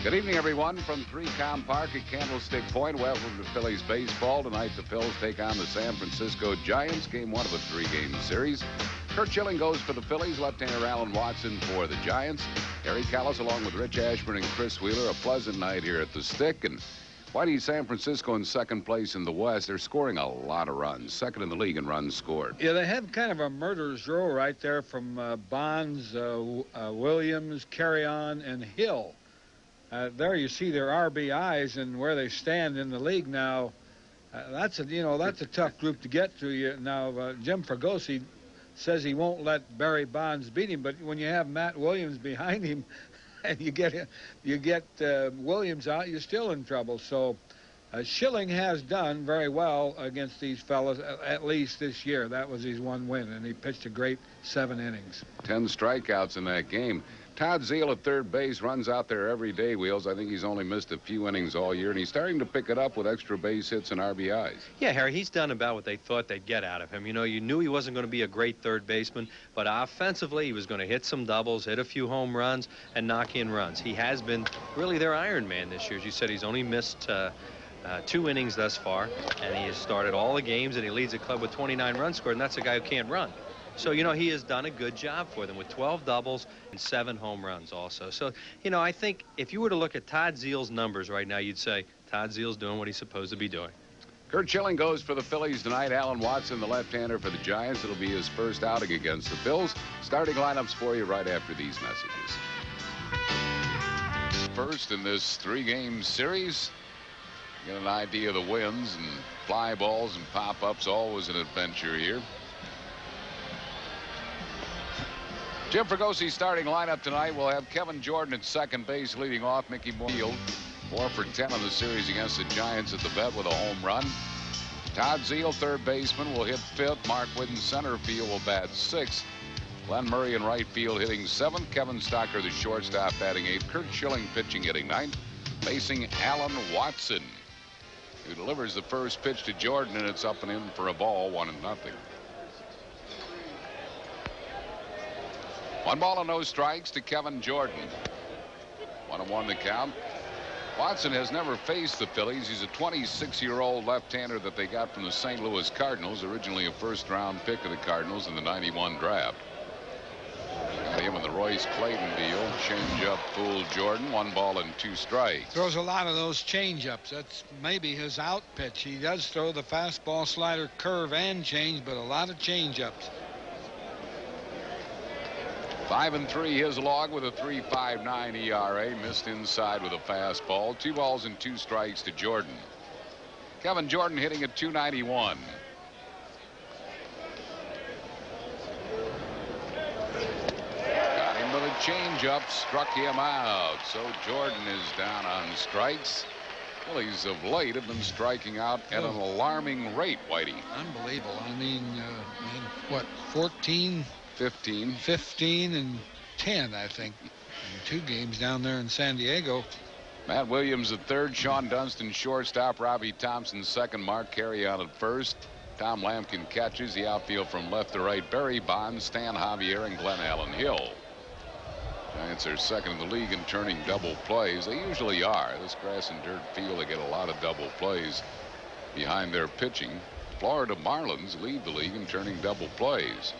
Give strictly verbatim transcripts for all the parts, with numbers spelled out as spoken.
Good evening, everyone, from three Com Park at Candlestick Point. Welcome to Phillies baseball. Tonight, the Phils take on the San Francisco Giants. Game one of a three-game series. Curt Schilling goes for the Phillies. Left-hander Alan Watson for the Giants. Harry Callis along with Rich Ashburn and Chris Wheeler. A pleasant night here at the Stick. And Whitey, San Francisco in second place in the West. They're scoring a lot of runs. Second in the league in runs scored. Yeah, they have kind of a murderer's row right there from uh, Bonds, uh, uh, Williams, Carrion, and Hill. Uh, there you see their R B Is and where they stand in the league now. Uh, that's a you know that's a tough group to get to. You now uh, Jim Fregosi says he won't let Barry Bonds beat him, but when you have Matt Williams behind him, and you get you get uh, Williams out, you're still in trouble. So uh, Schilling has done very well against these fellas, at least this year. That was his one win, and he pitched a great seven innings. Ten strikeouts in that game. Todd Zeile at third base runs out there every day, Wheels. I think he's only missed a few innings all year, and he's starting to pick it up with extra base hits and R B Is. Yeah, Harry, he's done about what they thought they'd get out of him. You know, you knew he wasn't going to be a great third baseman, but offensively he was going to hit some doubles, hit a few home runs, and knock in runs. He has been really their Iron Man this year. As you said, he's only missed uh, uh, two innings thus far, and he has started all the games, and he leads the club with twenty-nine runs scored, and that's a guy who can't run. So, you know, he has done a good job for them with twelve doubles and seven home runs also. So, you know, I think if you were to look at Todd Zeile's numbers right now, you'd say Todd Zeile's doing what he's supposed to be doing. Curt Schilling goes for the Phillies tonight. Alan Watson, the left-hander for the Giants. It'll be his first outing against the Phils. Starting lineups for you right after these messages. First in this three-game series, get an idea of the wins and fly balls and pop-ups. Always an adventure here. Jim Fregosi's starting lineup tonight will have Kevin Jordan at second base leading off. Mickey Moore field. Four for ten in the series against the Giants at the vet with a home run. Todd Zeile, third baseman, will hit fifth. Mark Whitten, center field, will bat sixth. Glenn Murray in right field hitting seventh. Kevin Stocker, the shortstop, batting eighth. Curt Schilling pitching hitting ninth. Facing Alan Watson, who delivers the first pitch to Jordan, and it's up and in for a ball, one and nothing. One ball and no strikes to Kevin Jordan. One and one to count. Watson has never faced the Phillies. He's a twenty-six-year-old left-hander that they got from the Saint Louis Cardinals, originally a first-round pick of the Cardinals in the ninety-one draft. Got him in the Royce Clayton deal. Change-up fooled Jordan. One ball and two strikes. Throws a lot of those change-ups. That's maybe his out pitch. He does throw the fastball, slider, curve, and change, but a lot of change-ups. Five and three his log with a three point five nine E R A. Missed inside with a fastball. Two balls and two strikes to Jordan. Kevin Jordan hitting at two ninety-one. Got him with a changeup. Struck him out. So Jordan is down on strikes. Phillies of late have been striking out at an alarming rate, Whitey. Unbelievable. I mean, uh, I mean what, fourteen? fifteen. fifteen and ten, I think, in two games down there in San Diego. Matt Williams at third, Sean Dunston shortstop, Robbie Thompson second, Mark Carrion at first. Tom Lampkin catches the outfield from left to right. Barry Bonds, Stan Javier, and Glenn Allen Hill. Giants are second in the league in turning double plays. They usually are. This grass and dirt field, they get a lot of double plays behind their pitching. Florida Marlins lead the league in turning double plays.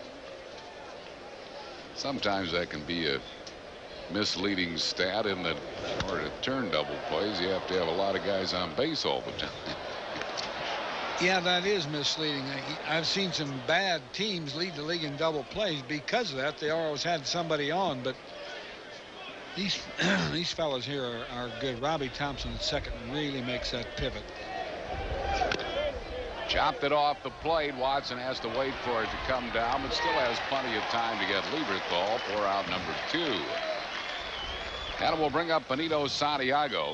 Sometimes that can be a misleading stat in that in order to turn double plays, you have to have a lot of guys on base all the time. Yeah, that is misleading. I've seen some bad teams lead the league in double plays because of that. They always had somebody on, but these these fellas here are, are good. Robbie Thompson at second really makes that pivot. Chopped it off the plate. Watson has to wait for it to come down, but still has plenty of time to get Lieberthal for out number two. And we'll bring up Benito Santiago.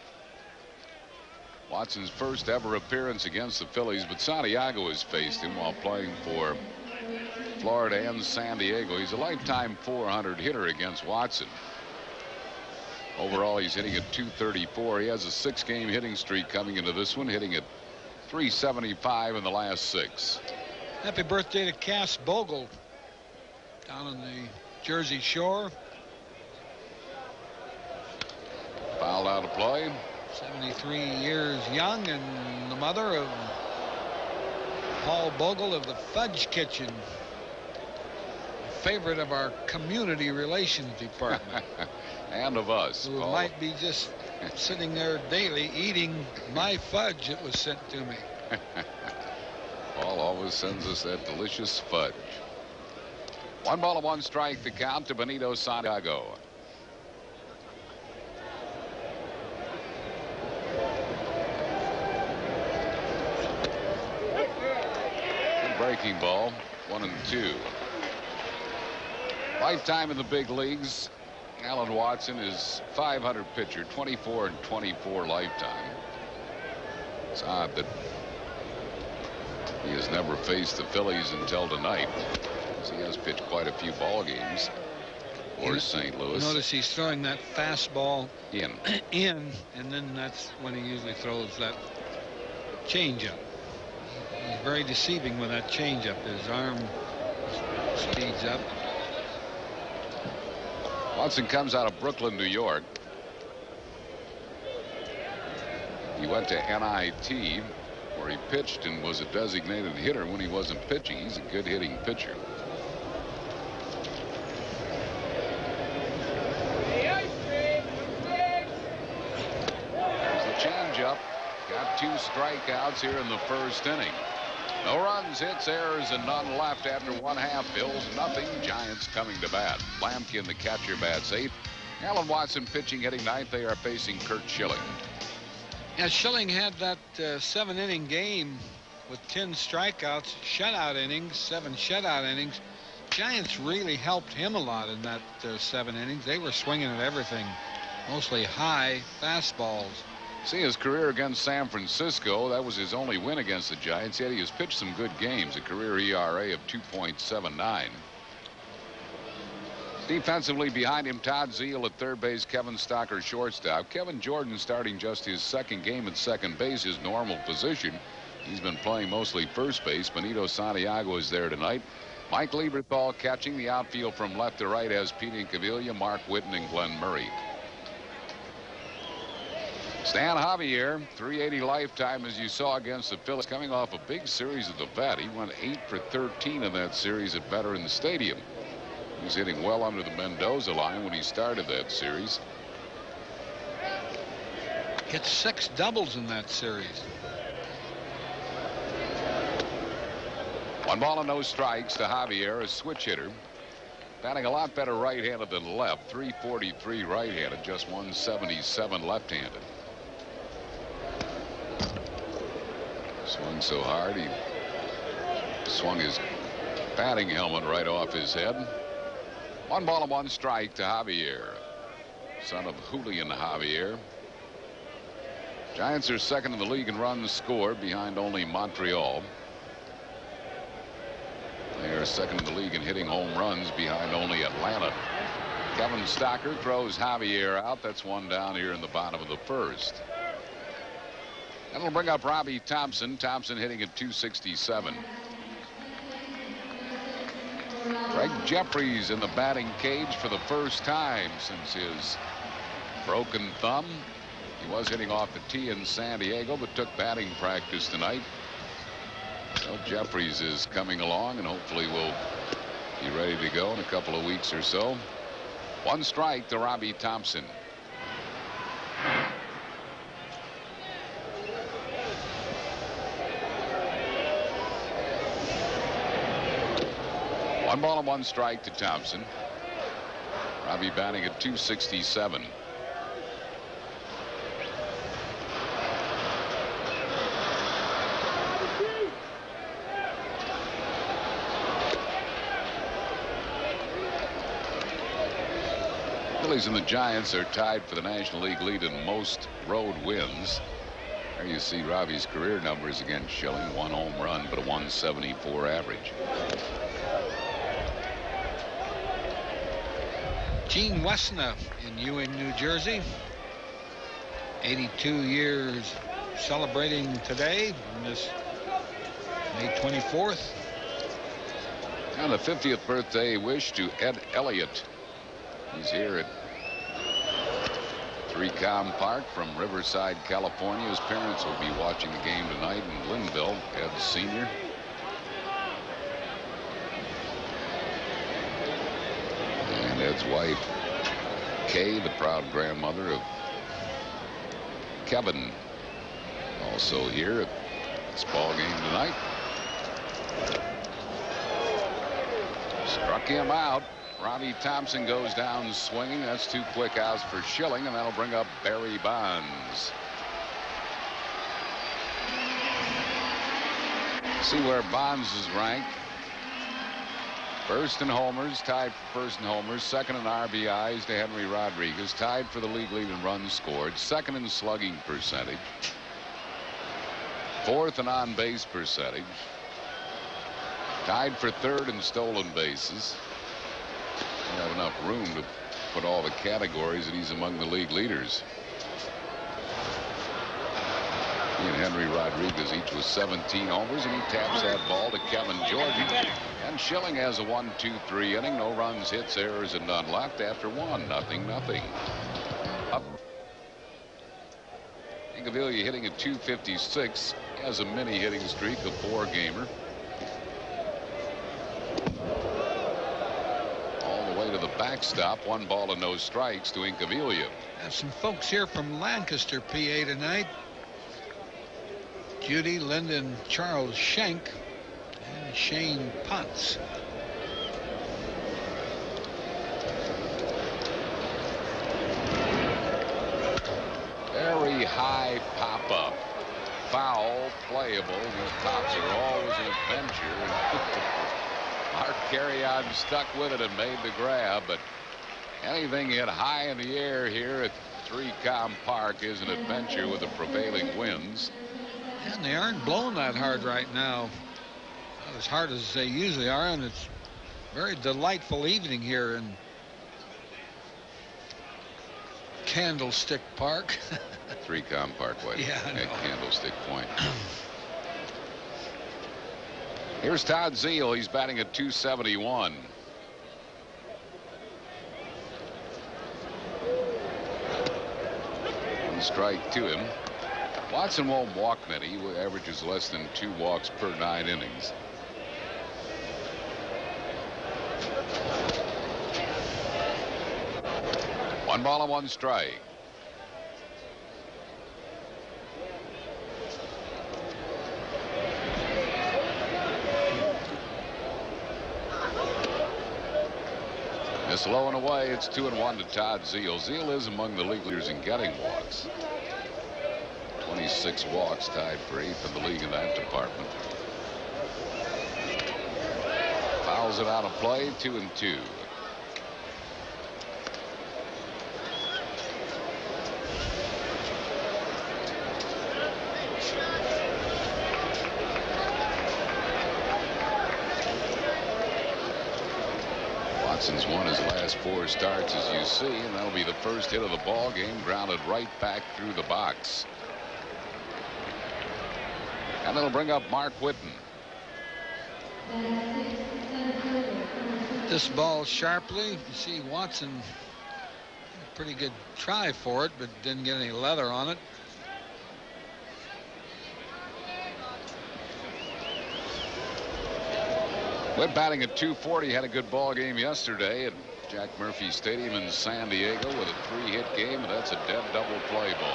Watson's first ever appearance against the Phillies, but Santiago has faced him while playing for Florida and San Diego. He's a lifetime four hundred hitter against Watson. Overall, he's hitting at two thirty-four. He has a six-game hitting streak coming into this one, hitting at three seventy-five in the last six. Happy birthday to Cass Bogle down on the Jersey Shore. Fouled out of play. seventy-three years young and the mother of Paul Bogle of the Fudge Kitchen. A favorite of our community relations department. And of us. Who Paul. might be just sitting there daily eating my fudge that was sent to me. Paul always sends us that delicious fudge. One ball and one strike to count to Benito Santiago. Good breaking ball. One and two. Lifetime in the big leagues. Alan Watson is five hundred pitcher, twenty-four and twenty-four lifetime. It's odd that he has never faced the Phillies until tonight, because he has pitched quite a few ball games for Saint Louis. Notice he's throwing that fastball in, in, and then that's when he usually throws that changeup. He's very deceiving with that changeup. His arm speeds up. Watson comes out of Brooklyn, New York. He went to N I T, where he pitched and was a designated hitter when he wasn't pitching. He's a good hitting pitcher. There's the changeup. Got two strikeouts here in the first inning. No runs, hits, errors, and none left after one half. Bills nothing. Giants coming to bat. Lampkin, the catcher, bats eighth. Alan Watson pitching, hitting ninth. They are facing Kurt Schilling. Yeah, Schilling had that uh, seven inning game with ten strikeouts, shutout innings, seven shutout innings. Giants really helped him a lot in that uh, seven innings. They were swinging at everything, mostly high fastballs. See his career against San Francisco. That was his only win against the Giants, yet he has pitched some good games. A career E R A of two point seven nine. Defensively behind him, Todd Zeile at third base, Kevin Stocker shortstop. Kevin Jordan starting just his second game at second base, his normal position. He's been playing mostly first base. Benito Santiago is there tonight. Mike Lieberthal catching. The outfield from left to right has Pete Incaviglia, Mark Whitten, and Glenn Murray. Stan Javier, three eighty lifetime, as you saw against the Phillies, coming off a big series at the vet. He went eight for thirteen in that series at Veterans Stadium. He was hitting well under the Mendoza line when he started that series. Hit six doubles in that series. One ball and no strikes to Javier, a switch hitter. Batting a lot better right-handed than left. three forty-three right-handed, just one seventy-seven left-handed. Swung so hard he swung his batting helmet right off his head. One ball and one strike to Javier, son of Julian Javier. Giants are second in the league in runs scored, behind only Montreal. They are second in the league in hitting home runs, behind only Atlanta. Kevin Stocker throws Javier out. That's one down here in the bottom of the first. That'll bring up Robbie Thompson. Thompson hitting at two sixty-seven. Greg Jeffries in the batting cage for the first time since his broken thumb. He was hitting off the tee in San Diego, but took batting practice tonight. So Jeffries is coming along, and hopefully will be ready to go in a couple of weeks or so. One strike to Robbie Thompson. One ball and one strike to Thompson. Robbie batting at two sixty-seven. Phillies and the Giants are tied for the National League lead in most road wins. There you see Robbie's career numbers against Schilling. One home run, but a one seventy-four average. Gene Wesna in Ewing, New Jersey. eighty-two years celebrating today on this May twenty-fourth. And a fiftieth birthday wish to Ed Elliott. He's here at Three-Com Park from Riverside, California. His parents will be watching the game tonight in Linville. Ed Senior and Ed's wife, Kay, the proud grandmother of Kevin, also here at this ball game tonight. Struck him out. Robbie Thompson goes down swinging. That's two quick outs for Schilling, and that'll bring up Barry Bonds. See where Bonds is ranked. First in homers, tied for first in homers, second in R B Is to Henry Rodriguez, tied for the league lead in runs scored, second in slugging percentage, fourth in on base percentage, tied for third in stolen bases. Don't have enough room to put all the categories, and he's among the league leaders. He and Henry Rodriguez each with seventeen homers, and he taps that ball to Kevin Jordan. And Schilling has a one two three inning. No runs, hits, errors, and none left after one. Nothing, nothing. Up. Incaviglia hitting at two fifty-six. He has a mini hitting streak, a four-gamer. To the backstop, one ball and no strikes to Incaviglia. Have some folks here from Lancaster, P A tonight. Judy, Lyndon, Charles Schenk, and Shane Potts. Very high pop-up. Foul, playable. These pops are always an adventure. Mark Carrion stuck with it and made the grab, but anything hit high in the air here at Three-Com Park is an adventure with the prevailing winds. And they aren't blowing that hard right now. Not as hard as they usually are, and it's a very delightful evening here in Candlestick Park. Three-Com Parkway. Yeah, I know. At Candlestick Point. Here's Todd Zeile. He's batting at two seventy-one. One strike to him. Watson won't walk many. He averages less than two walks per nine innings. One ball and one strike. It's low and away. It's two and one to Todd Zeile. Zeile is among the league leaders in getting walks. twenty-six walks, tied for eighth in the league in that department. Fouls it out of play, two and two. Watson's won his last four starts, as you see, and that'll be the first hit of the ball game, grounded right back through the box. And it'll bring up Mark Whitten. This ball sharply. You see Watson, pretty good try for it, but didn't get any leather on it. Whit batting at two forty, had a good ball game yesterday at Jack Murphy Stadium in San Diego with a three-hit game, and that's a dead double play ball.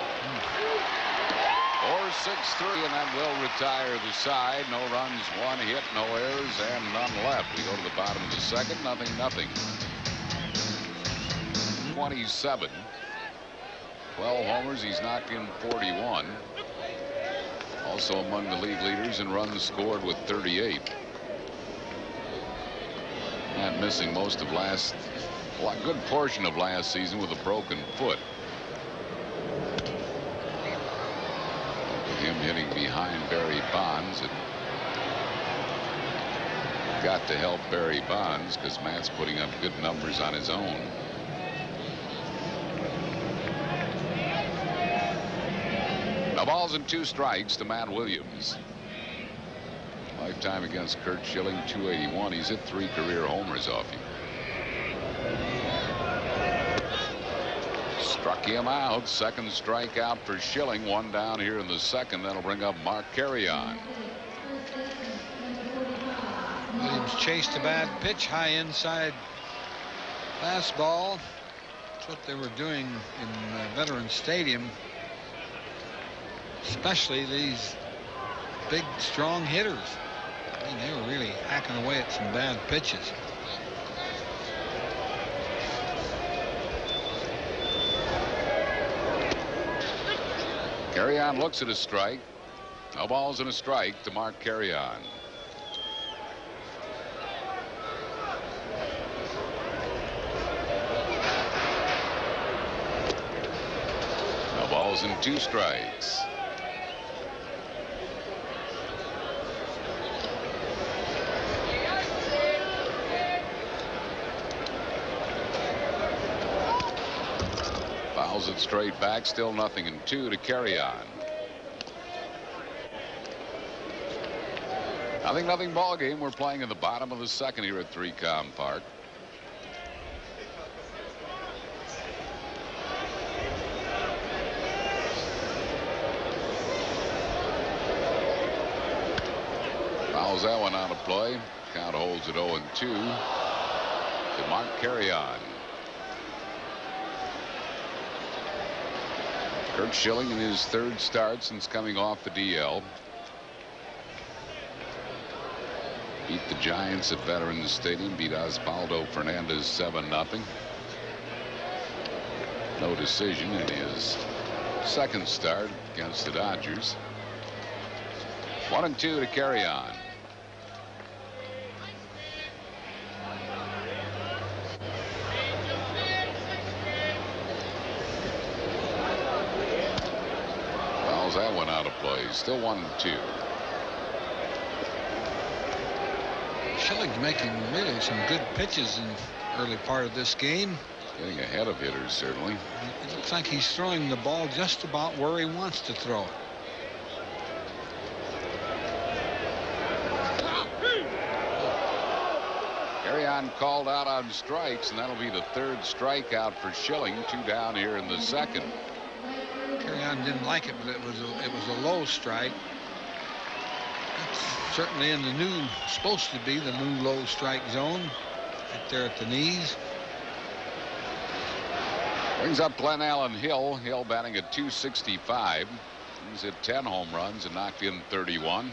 four six three, and that will retire the side. No runs, one hit, no errors, and none left. We go to the bottom of the second, nothing, nothing. twenty-seven. twelve homers, he's knocked in forty-one. Also among the league leaders in runs scored with thirty-eight. And missing most of last, well, a good portion of last season with a broken foot. With him hitting behind Barry Bonds, it got to help Barry Bonds because Matt's putting up good numbers on his own. No balls and two strikes to Matt Williams. Lifetime against Curt Schilling, two eighty-one. He's hit three career homers off him. Struck him out. Second strikeout for Schilling. One down here in the second. That'll bring up Mark Carrion. Williams chased a bad pitch, high inside fastball. That's what they were doing in uh, Veterans Stadium. Especially these big, strong hitters. I mean, they were really hacking away at some bad pitches. Carrion looks at a strike. No balls and a strike to Mark Carrion. No balls and two strikes. Fouls it straight back. Still nothing in two to Carrion. Nothing, nothing ball game. We're playing in the bottom of the second here at three Com Park. Fouls that one out of play. Count holds it oh and two to Mark Carrion. Kurt Schilling in his third start since coming off the D L. Beat the Giants at Veterans Stadium. Beat Osvaldo Fernandez seven nothing. No decision in his second start against the Dodgers. One and two to Carrion. That one out of play. Still one and two. Schilling's making really some good pitches in the early part of this game. Getting ahead of hitters, certainly. It looks like he's throwing the ball just about where he wants to throw it. Carrion called out on strikes, and that'll be the third strikeout for Schilling. Two down here in the second. Carrion didn't like it, but it was a, it was a low strike. It's certainly in the new, supposed to be the new low strike zone, right there at the knees. Brings up Glenn Allen Hill. Hill batting at two sixty-five. He's hit ten home runs and knocked in thirty-one.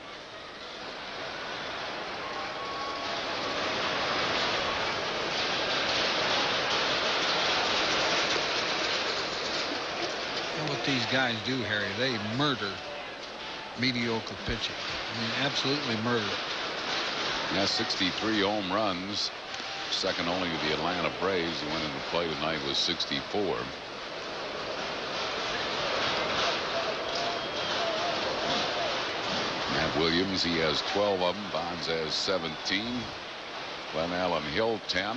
What these guys do, Harry, they murder mediocre pitching. I mean, absolutely murder it. Yeah, sixty-three home runs, second only to the Atlanta Braves, who went into play tonight with sixty-four. Matt Williams, he has twelve of them. Bonds has seventeen. Glenn Allen Hill, ten.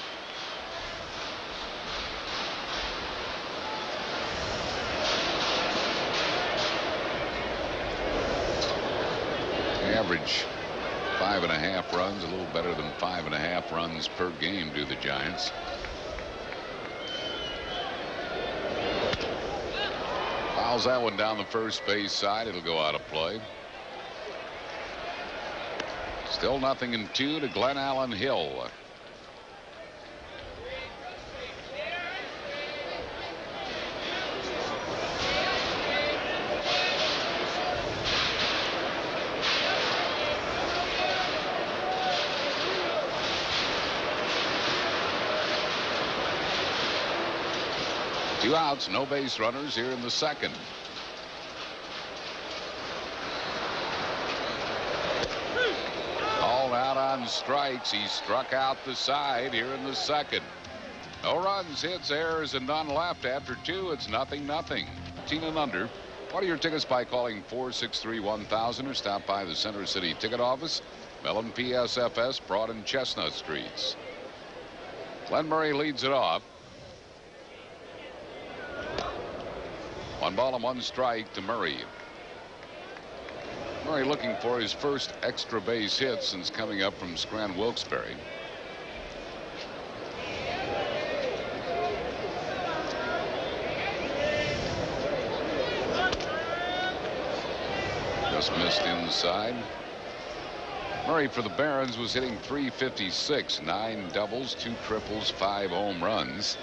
Average five and a half runs, a little better than five and a half runs per game do the Giants. Fouls that one down the first base side. It'll go out of play. Still nothing in two to Glenn Allen Hill. Two outs, no base runners here in the second. Called out on strikes. He struck out the side here in the second. No runs, hits, errors, and none left. After two, it's nothing, nothing. eighteen and under. Order your tickets by calling four six three one thousand or stop by the Center City ticket office, Mellon P S F S, Broad and Chestnut Streets. Glenn Murray leads it off. One ball and one strike to Murray. Murray looking for his first extra base hit since coming up from Scranton Wilkes-Barre. Just missed inside. Murray for the Barons was hitting three fifty-six, nine doubles, two triples, five home runs.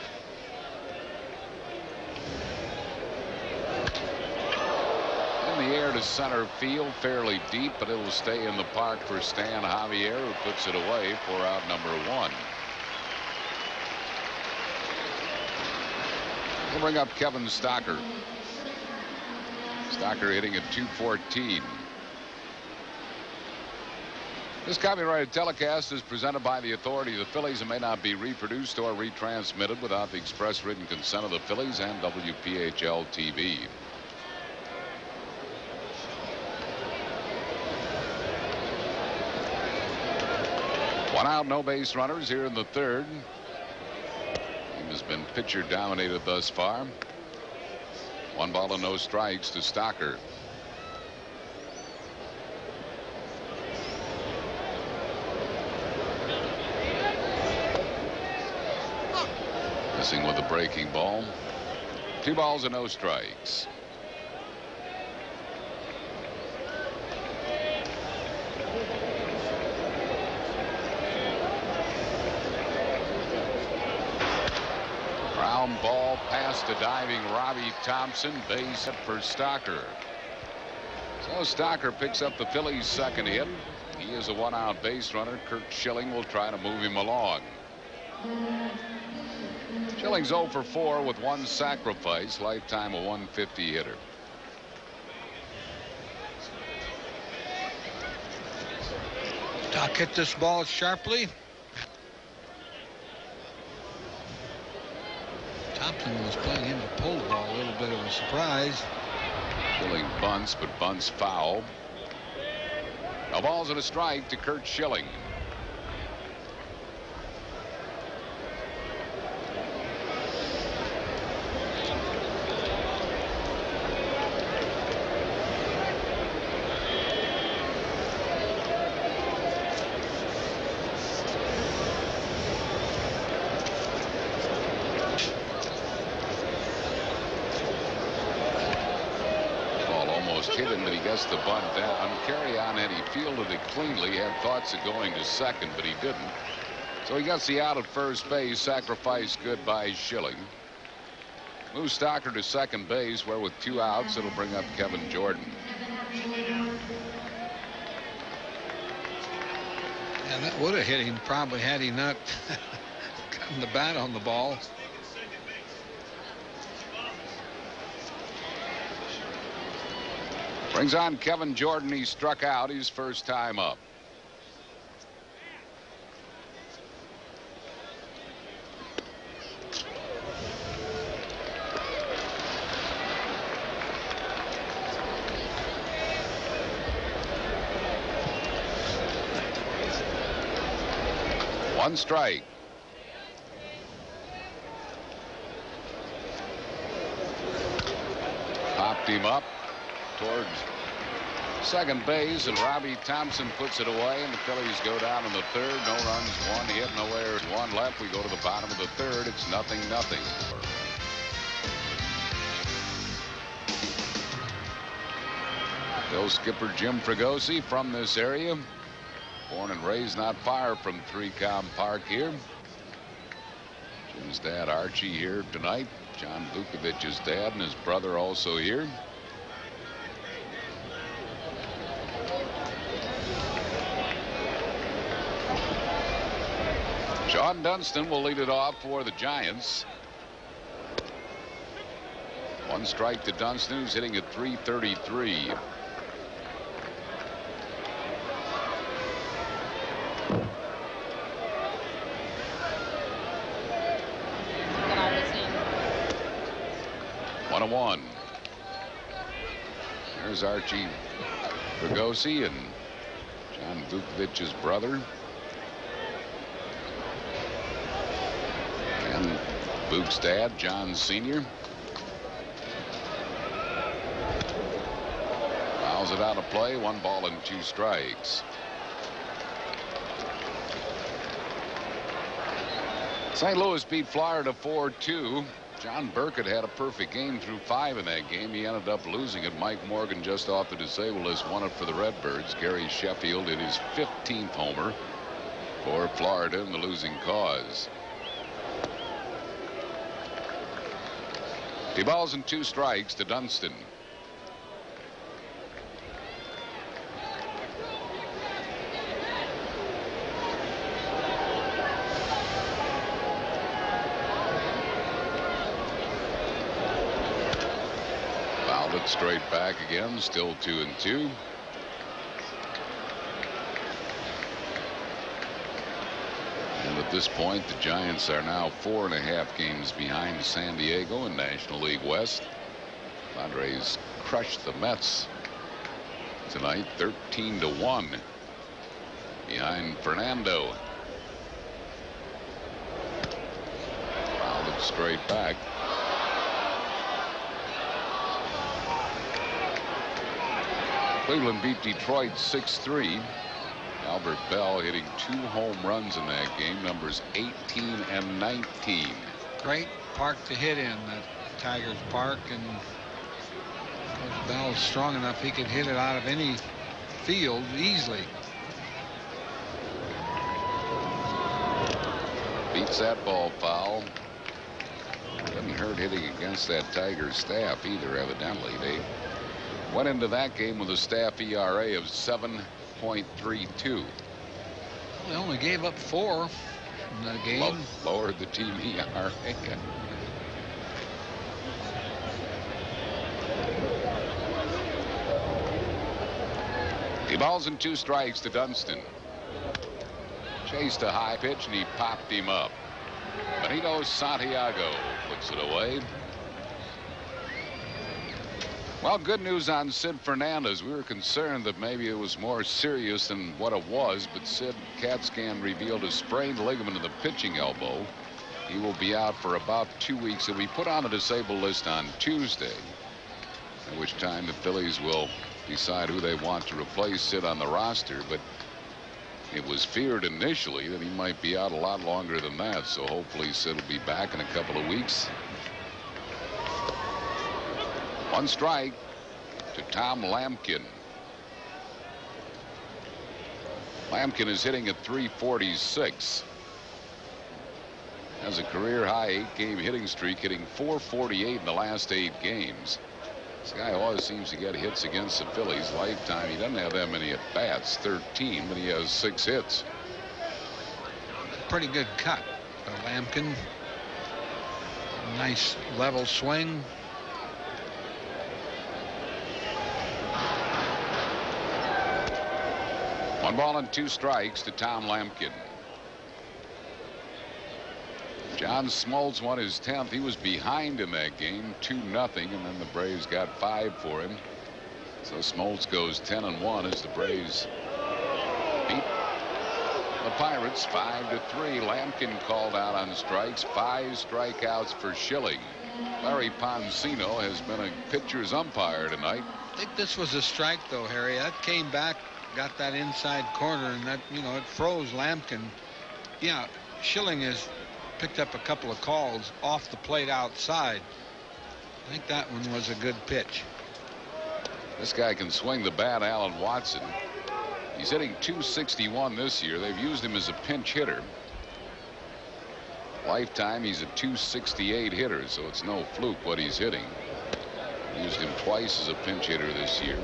In the air to center field, fairly deep, but it will stay in the park for Stan Javier, who puts it away for out number one. We'll bring up Kevin Stocker. Stocker hitting at two fourteen. This copyrighted telecast is presented by the authority of the Phillies and may not be reproduced or retransmitted without the express written consent of the Phillies and W P H L T V. One out, no base runners here in the third. Game has been pitcher dominated thus far. One ball and no strikes to Stocker. Missing with the breaking ball. Two balls and no strikes. Ground ball past the diving Robbie Thompson. Base hit for Stocker. So Stocker picks up the Phillies' second hit. He is a one-out base runner. Kurt Schilling will try to move him along. Schilling's oh for four with one sacrifice. Lifetime a one fifty hitter. Doc hit this ball sharply. Thompson was playing him to pull the ball, a little bit of a surprise. Schilling bunts, but bunts foul. No balls and a strike to Kurt Schilling. Hit him, but he gets the bunt down. Carry on, and he fielded it cleanly. Had thoughts of going to second, but he didn't. So he gets the out at first base. Sacrifice good by Schilling. Moves Stocker to second base, where with two outs, it'll bring up Kevin Jordan. Yeah, that would have hit him probably had he not gotten the bat on the ball. Brings on Kevin Jordan. He struck out his first time up. One strike. Popped him up towards second base, and Robbie Thompson puts it away, and the Phillies go down in the third. No runs, one hit, no errors, one left. We go to the bottom of the third. It's nothing, nothing. Bill skipper Jim Fregosi from this area. Born and raised not far from Three Com Park here. Jim's dad Archie here tonight. John Vukovich's dad and his brother also here. Sean Dunston will lead it off for the Giants. One strike to Dunston, who's hitting at three thirty-three. One and one. There's Archie Fregosi and John Vukovich's brother. And Boog's dad, John Senior Fouls it out of play. One ball and two strikes. Saint Louis beat Florida four two. John Burkett had a perfect game through five in that game. He ended up losing it. Mike Morgan, just off the disabled list, won it for the Redbirds. Gary Sheffield in his fifteenth homer for Florida in the losing cause. Two balls and two strikes to Dunston. Fouled it straight back again. Still two and two. And at this point, the Giants are now four and a half games behind San Diego in National League West. Padres crushed the Mets tonight, thirteen to one, behind Fernando. Fouled it straight back. Cleveland beat Detroit six three. Albert Bell hitting two home runs in that game, numbers eighteen and nineteen. Great park to hit in, that Tigers Park, and of course Bell's strong enough he could hit it out of any field easily. Beats that ball foul. Doesn't hurt hitting against that Tigers staff either, evidently. They went into that game with a staff E R A of seven point three two. They only gave up four in the game. Low, lowered the team E R A. Two balls and two strikes to Dunston. Chased a high pitch and he popped him up. Benito Santiago puts it away. Well, good news on Sid Fernandez. We were concerned that maybe it was more serious than what it was, but Sid, CAT scan revealed a sprained ligament in the pitching elbow. He will be out for about two weeks. He'll be put on the disabled list on Tuesday, at which time the Phillies will decide who they want to replace Sid on the roster. But it was feared initially that he might be out a lot longer than that, so hopefully Sid will be back in a couple of weeks. One strike to Tom Lampkin. Lampkin is hitting at three forty-six. Has a career high eight game hitting streak, hitting four forty-eight in the last eight games. This guy always seems to get hits against the Phillies. Lifetime, he doesn't have that many at bats, thirteen, but he has six hits. Pretty good cut for Lampkin. Nice level swing. One ball and two strikes to Tom Lampkin. John Smoltz won his tenth. He was behind in that game, two nothing, and then the Braves got five for him. So Smoltz goes ten and one as the Braves beat the Pirates five to three. Lampkin called out on strikes, five strikeouts for Schilling. Larry Poncino has been a pitcher's umpire tonight. I think this was a strike, though, Harry. That came back, got that inside corner, and that, you know, it froze Lampkin. Yeah, Schilling has picked up a couple of calls off the plate outside. I think that one was a good pitch. This guy can swing the bat, Alan Watson. He's hitting two sixty-one this year. They've used him as a pinch hitter. Lifetime, he's a two sixty-eight hitter, so it's no fluke what he's hitting. Used him twice as a pinch hitter this year.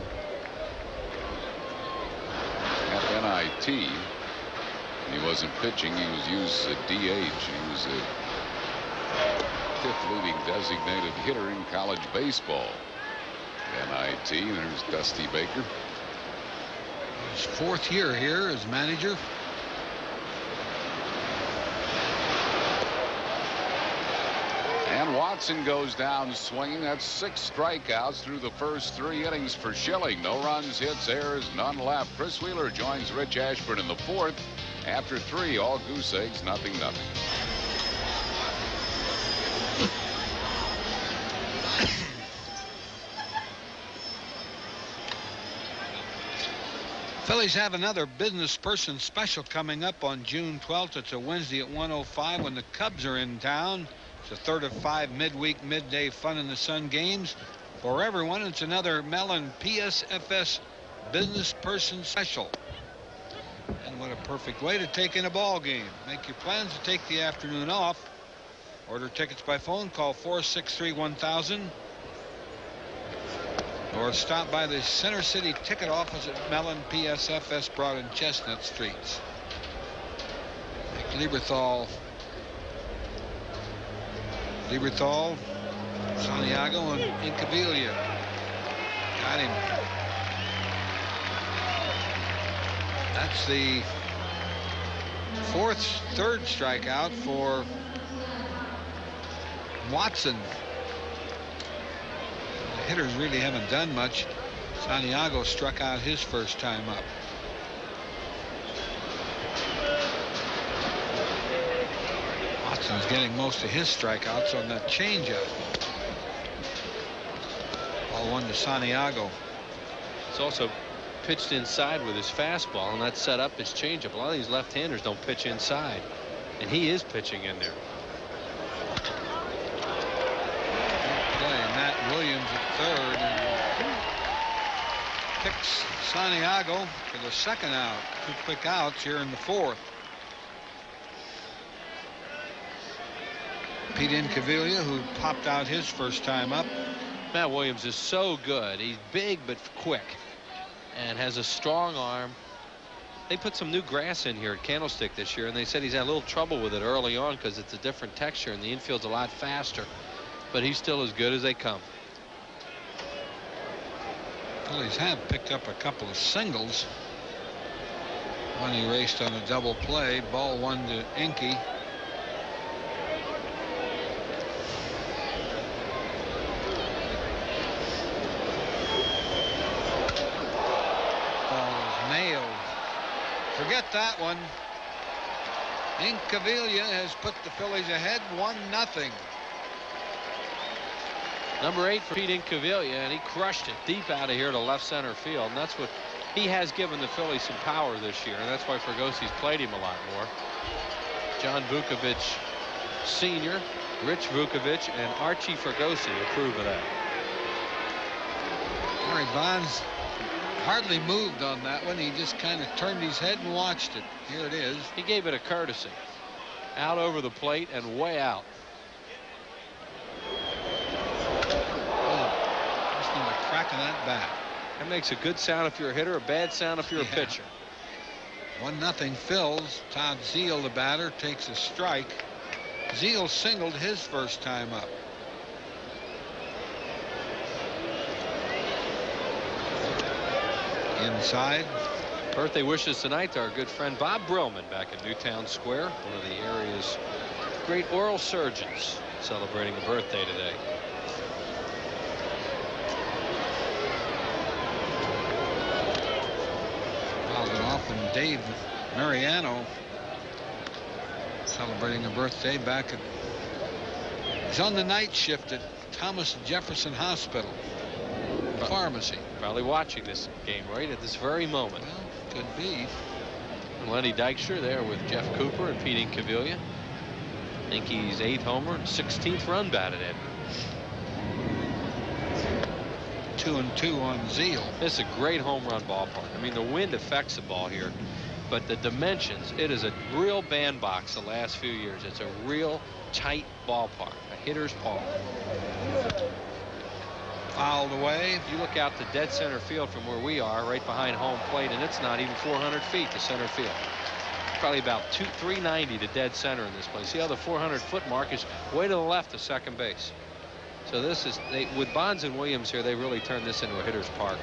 At N I T, he wasn't pitching, he was used as a D H. He was a fifth leading designated hitter in college baseball. N I T, and there's Dusty Baker. His fourth year here as manager. And Watson goes down swinging. That's six strikeouts through the first three innings for Schilling. No runs, hits, errors, none left. Chris Wheeler joins Rich Ashburn in the fourth. After three, all goose eggs, nothing, nothing. Phillies have another business person special coming up on June twelfth. It's a Wednesday at one oh five when the Cubs are in town. It's a third of five midweek midday fun in the sun games for everyone. It's another Mellon P S F S Business Person Special. And what a perfect way to take in a ball game. Make your plans to take the afternoon off. Order tickets by phone. Call four six three one thousand. Or stop by the Center City ticket office at Mellon P S F S Broad and Chestnut Streets. Lieberthal. Lieberthal, Santiago, and Incaviglia. Got him. That's the fourth, third strikeout for Watson. The hitters really haven't done much. Santiago struck out his first time up. Watson's getting most of his strikeouts on that changeup. Ball one to Santiago. It's also pitched inside with his fastball, and that set up his changeup. A lot of these left-handers don't pitch inside, and he is pitching in there. Play Matt Williams at third and picks Santiago for the second out. Two quick outs here in the fourth. Pete Incaviglia, who popped out his first time up. Matt Williams is so good. He's big but quick and has a strong arm. They put some new grass in here at Candlestick this year, and they said he's had a little trouble with it early on because it's a different texture and the infield's a lot faster. But he's still as good as they come. Phillies have picked up a couple of singles. One he raced on a double play. Ball one to Inky. Forget that one. Incaviglia has put the Phillies ahead one nothing. Number eight for Pete Incaviglia, and he crushed it deep out of here to left center field, and that's what he has given the Phillies some power this year, and that's why Fergosi's played him a lot more. John Vukovic Senior, Rich Vukovic, and Archie Fergosi approve of that. Barry Bonds hardly moved on that one. He just kind of turned his head and watched it. Here it is. He gave it a courtesy. Out over the plate and way out. Oh, listen to the crack of that bat. That makes a good sound if you're a hitter, a bad sound if you're yeah. a pitcher. One nothing Phils. Todd Zeile, the batter, takes a strike. Zeile singled his first time up. Inside. Birthday wishes tonight to our good friend Bob Brillman back in Newtown Square, one of the area's great oral surgeons, celebrating a birthday today. Fouled it off, and Dave Mariano celebrating a birthday back at. He's on the night shift at Thomas Jefferson Hospital. Pharmacy. Probably watching this game right at this very moment. Well, could be. And Lenny Dykstra there with Jeff Cooper and Pete Incaviglia. I think he's eighth homer and sixteenth run batted in. Two and two on Zeile. It's a great home run ballpark. I mean, the wind affects the ball here, but the dimensions, it is a real bandbox the last few years. It's a real tight ballpark, a hitter's park. Fouled away. You look out to dead center field from where we are, right behind home plate, and it's not even four hundred feet to center field. Probably about two, three ninety to dead center in this place. See how the four hundred foot mark is way to the left of second base. So this is, they, with Bonds and Williams here, they really turned this into a hitter's park.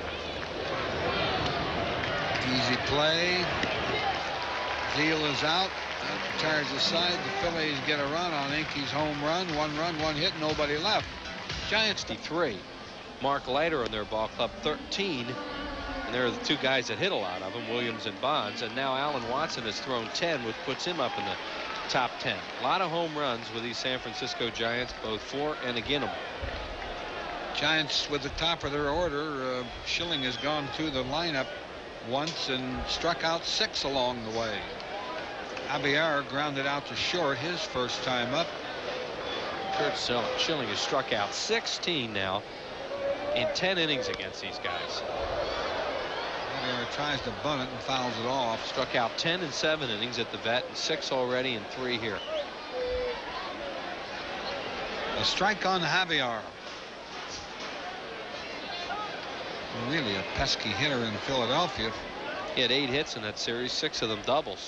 Easy play. Zeile is out. That retires the side. The Phillies get a run on Inky's home run. One run, one hit, nobody left. Giants sixty-three. Mark Leiter on their ball club thirteen. And they're the two guys that hit a lot of them, Williams and Bonds. And now Alan Watson has thrown ten, which puts him up in the top ten. A lot of home runs with these San Francisco Giants, both for and against them. Giants with the top of their order. Uh, Schilling has gone through the lineup once and struck out six along the way. Javier grounded out to short his first time up. Kurt Schilling has struck out sixteen now in ten innings against these guys. He tries to bunt it and fouls it off. Struck out ten in seven innings at the vet, and six already and three here. A strike on Javier. Really a pesky hitter in Philadelphia. He had eight hits in that series, six of them doubles.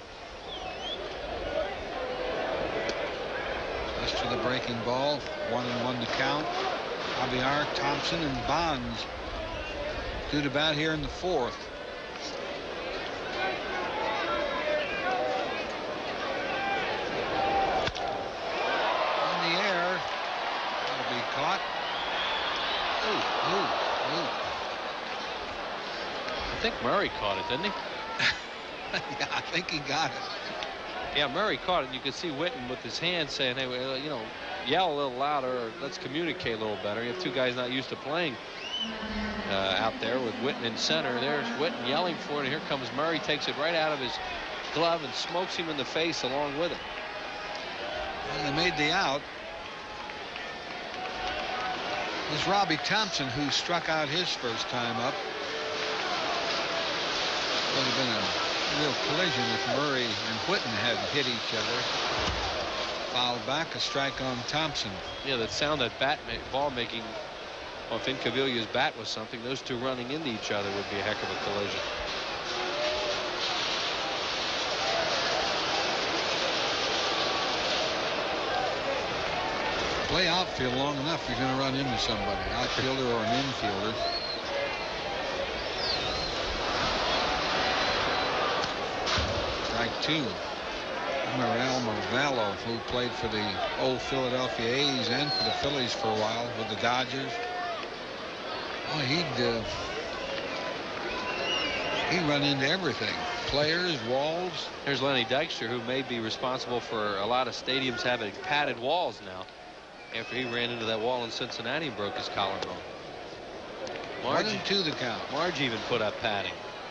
Just to the breaking ball, one and one to count. Javier, Thompson, and Bonds due to bat here in the fourth. In the air, that'll be caught. Ooh, ooh, ooh. I think Murray caught it, didn't he? Yeah, I think he got it. Yeah, Murray caught it. You could see Witten with his hand saying, hey, well, you know, yell a little louder, or let's communicate a little better. You have two guys not used to playing uh, out there with Witten in center. There's Witten yelling for it, and here comes Murray, takes it right out of his glove and smokes him in the face along with it. Well, they made the out. It's Robbie Thompson who struck out his first time up. Would have been a real collision if Murray and Whitten had hit each other. Fouled back, a strike on Thompson. Yeah, that sound that bat ma ball making off Incaviglia's bat was something. Those two running into each other would be a heck of a collision. Play outfield long enough, you're going to run into somebody, outfielder or an infielder. Strike two. Morel Marvello, who played for the old Philadelphia A's and for the Phillies for a while with the Dodgers. Oh, he'd uh, he'd run into everything. Players, walls. There's Lenny Dykstra, who may be responsible for a lot of stadiums having padded walls now, after he ran into that wall in Cincinnati and broke his collarbone. Marge, One and two the count. Marge even put up padding.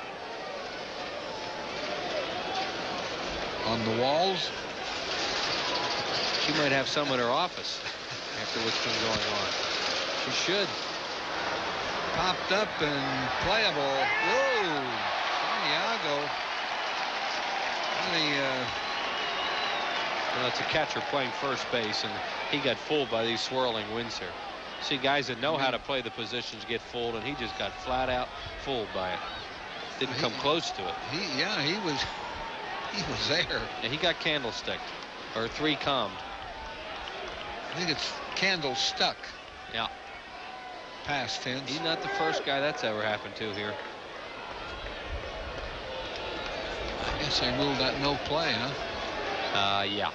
On the walls. She might have some in her office after what's been going on. She should. Popped up and playable. Whoa! Santiago. Really, uh... Well, it's a catcher playing first base, and he got fooled by these swirling winds here. See, guys that know how to play the positions get fooled, and he just got flat out fooled by it. Didn't come he, close to it. He, yeah, he was. He was there. Yeah, he got candlesticked, or three calmed. I think it's candle stuck. Yeah. Past tense. He's not the first guy that's ever happened to here. I guess they ruled that no play, huh? Uh, yeah.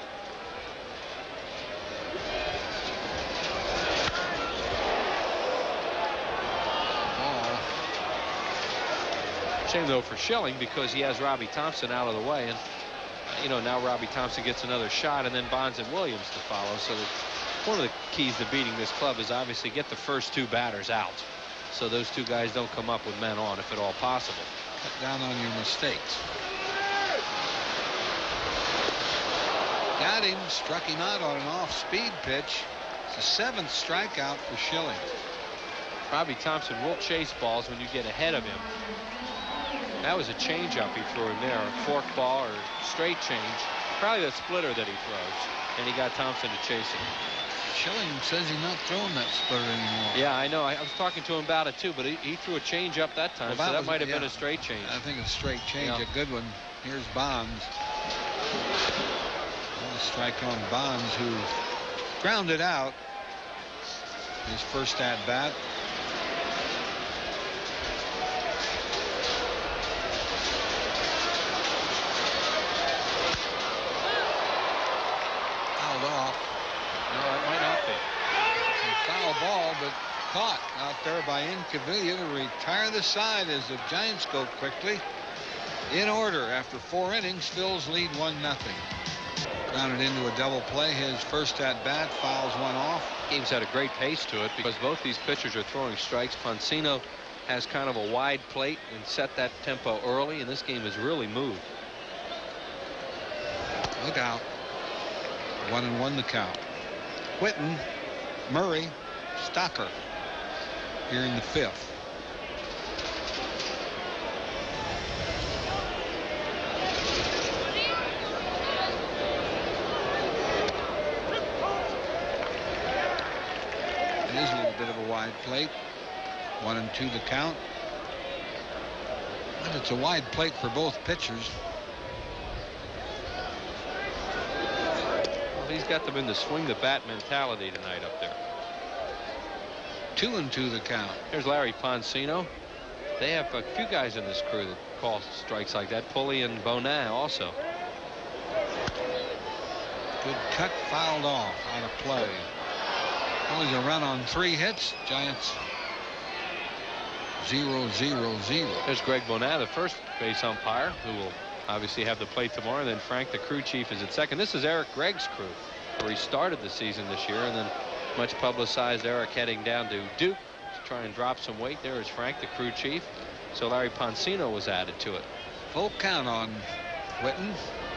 Ball. Shame though for Schilling, because he has Robbie Thompson out of the way, and uh, you know, now Robbie Thompson gets another shot, and then Bonds and Williams to follow. So that one of the keys to beating this club is obviously get the first two batters out, so those two guys don't come up with men on, if at all possible. Cut down on your mistakes. Got him, struck him out on an off-speed pitch. It's the seventh strikeout for Schilling. Robbie Thompson will chase balls when you get ahead of him. That was a changeup he threw in there, a fork ball or straight change. Probably the splitter that he throws, and he got Thompson to chase it. Schilling says he's not throwing that splitter anymore. Yeah, I know. I, I was talking to him about it too, but he, he threw a changeup that time, well, that so that was, might have yeah, been a straight change. I think it's a straight change, yeah. A good one. Here's Bonds. A strike on Bonds, who grounded out his first at bat. Fouled off. No, it might not be. It's a foul ball, but caught out there by Incaviglia to retire the side as the Giants go quickly in order after four innings. Phils lead one nothing. Grounded into a double play. His first at bat, fouls one off. Game's had a great pace to it because both these pitchers are throwing strikes. Poncino has kind of a wide plate and set that tempo early, and this game has really moved. Look out. One and one the count. Whitten, Murray, Stocker here in the fifth. It is a little bit of a wide plate. One and two the count. But it's a wide plate for both pitchers. Well, he's got them in the swing the bat mentality tonight up there. Two and two the count. Here's Larry Poncino. They have a few guys in this crew that call strikes like that. Pulley and Bonin also. Good cut, fouled off, out of play. Only a run on three hits. Giants zero zero zero. There's Greg Bonin, the first base umpire, who will obviously have the plate tomorrow. And then Frank, the crew chief, is at second. This is Eric Gregg's crew, where he started the season this year, and then much publicized Eric heading down to Duke to try and drop some weight. There is Frank, the crew chief. So Larry Poncino was added to it. Full count on Whitten.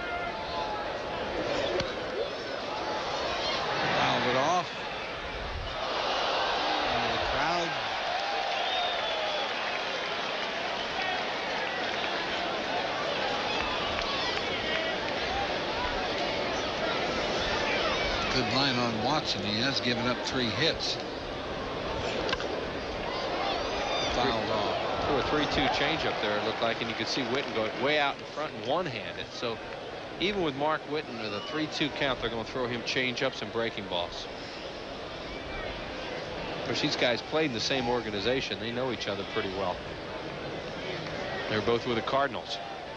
Fouled it off. Into the crowd. Good line on Watson. He has given up three hits. Fouled off. Threw a three two changeup there, it looked like, and you could see Whitten going way out in front and one-handed. So even with Mark Whitten with a three two count, they're going to throw him changeups and breaking balls. Of course, these guys played in the same organization. They know each other pretty well. They're both with the Cardinals.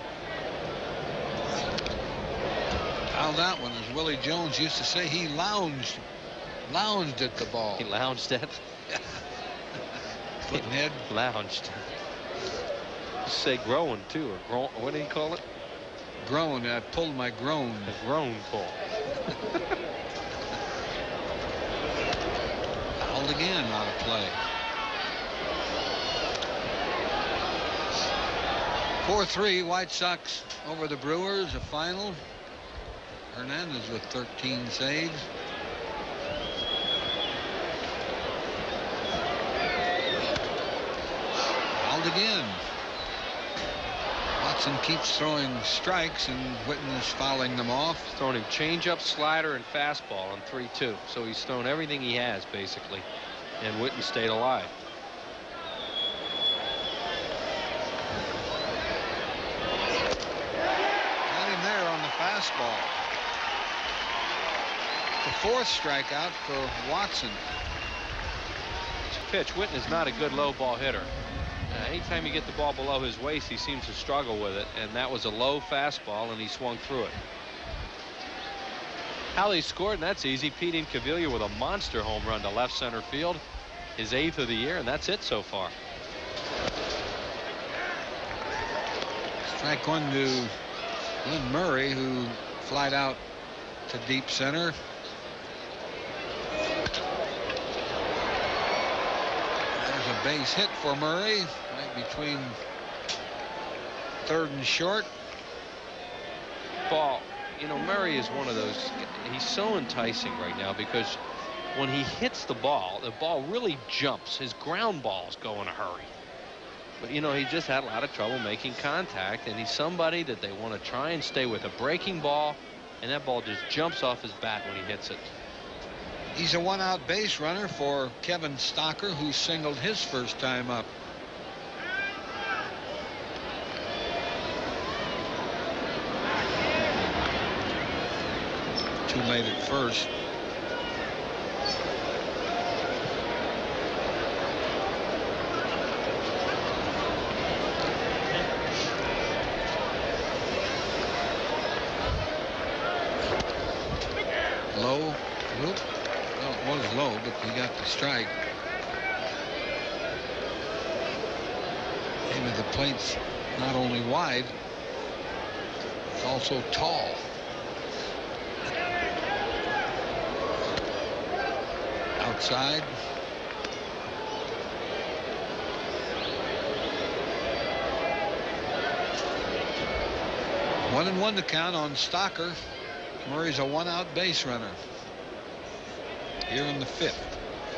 Fouled that one, as Willie Jones used to say. He lounged, lounged at the ball. He lounged at. Foot and head. Lounged. Say growing too, or grown, what do you call it? Groan. I pulled my groan. A groan pull. Fouled again, out of play. four three White Sox over the Brewers, a final. Hernandez with thirteen saves. Fouled again. Watson keeps throwing strikes, and Whitten is fouling them off. He's throwing him changeup, slider, and fastball on three two. So he's thrown everything he has, basically. And Whitten stayed alive. Got him there on the fastball. The fourth strikeout for Watson. Pitch. Whitten is not a good low ball hitter. Uh, anytime you get the ball below his waist, he seems to struggle with it, and that was a low fastball, and he swung through it. How they scored, and that's easy. Pete Incaviglia with a monster home run to left center field, his eighth of the year, and that's it so far. Strike one to Lynn Murray, who flied out to deep center. There's a base hit for Murray, right between third and short. Ball. You know, Murray is one of those, he's so enticing right now because when he hits the ball, the ball really jumps. His ground balls go in a hurry. But, you know, he just had a lot of trouble making contact, and he's somebody that they want to try and stay with. A breaking ball, and that ball just jumps off his bat when he hits it. He's a one-out base runner for Kevin Stocker, who singled his first time up. Too late at first. Low. Whoop. Well, it was low, but he got the strike. Maybe the plate's not only wide, it's also tall. Outside. One and one to count on Stocker. Murray's a one-out base runner. here in the fifth.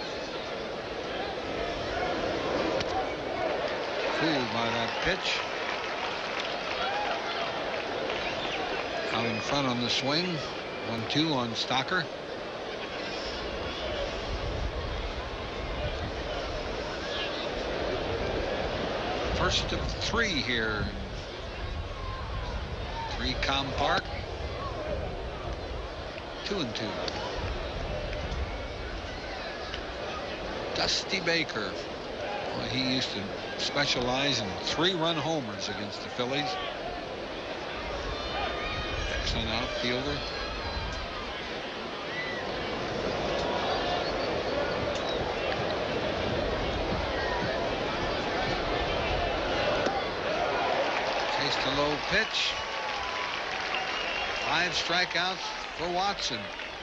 Fooled by that pitch. Out in front on the swing. one two on Stocker. First of three here. Three Com Park. Two and two. Dusty Baker. Well, he used to specialize in three-run homers against the Phillies. Excellent outfielder. Chased a low pitch. Five strikeouts for Watson.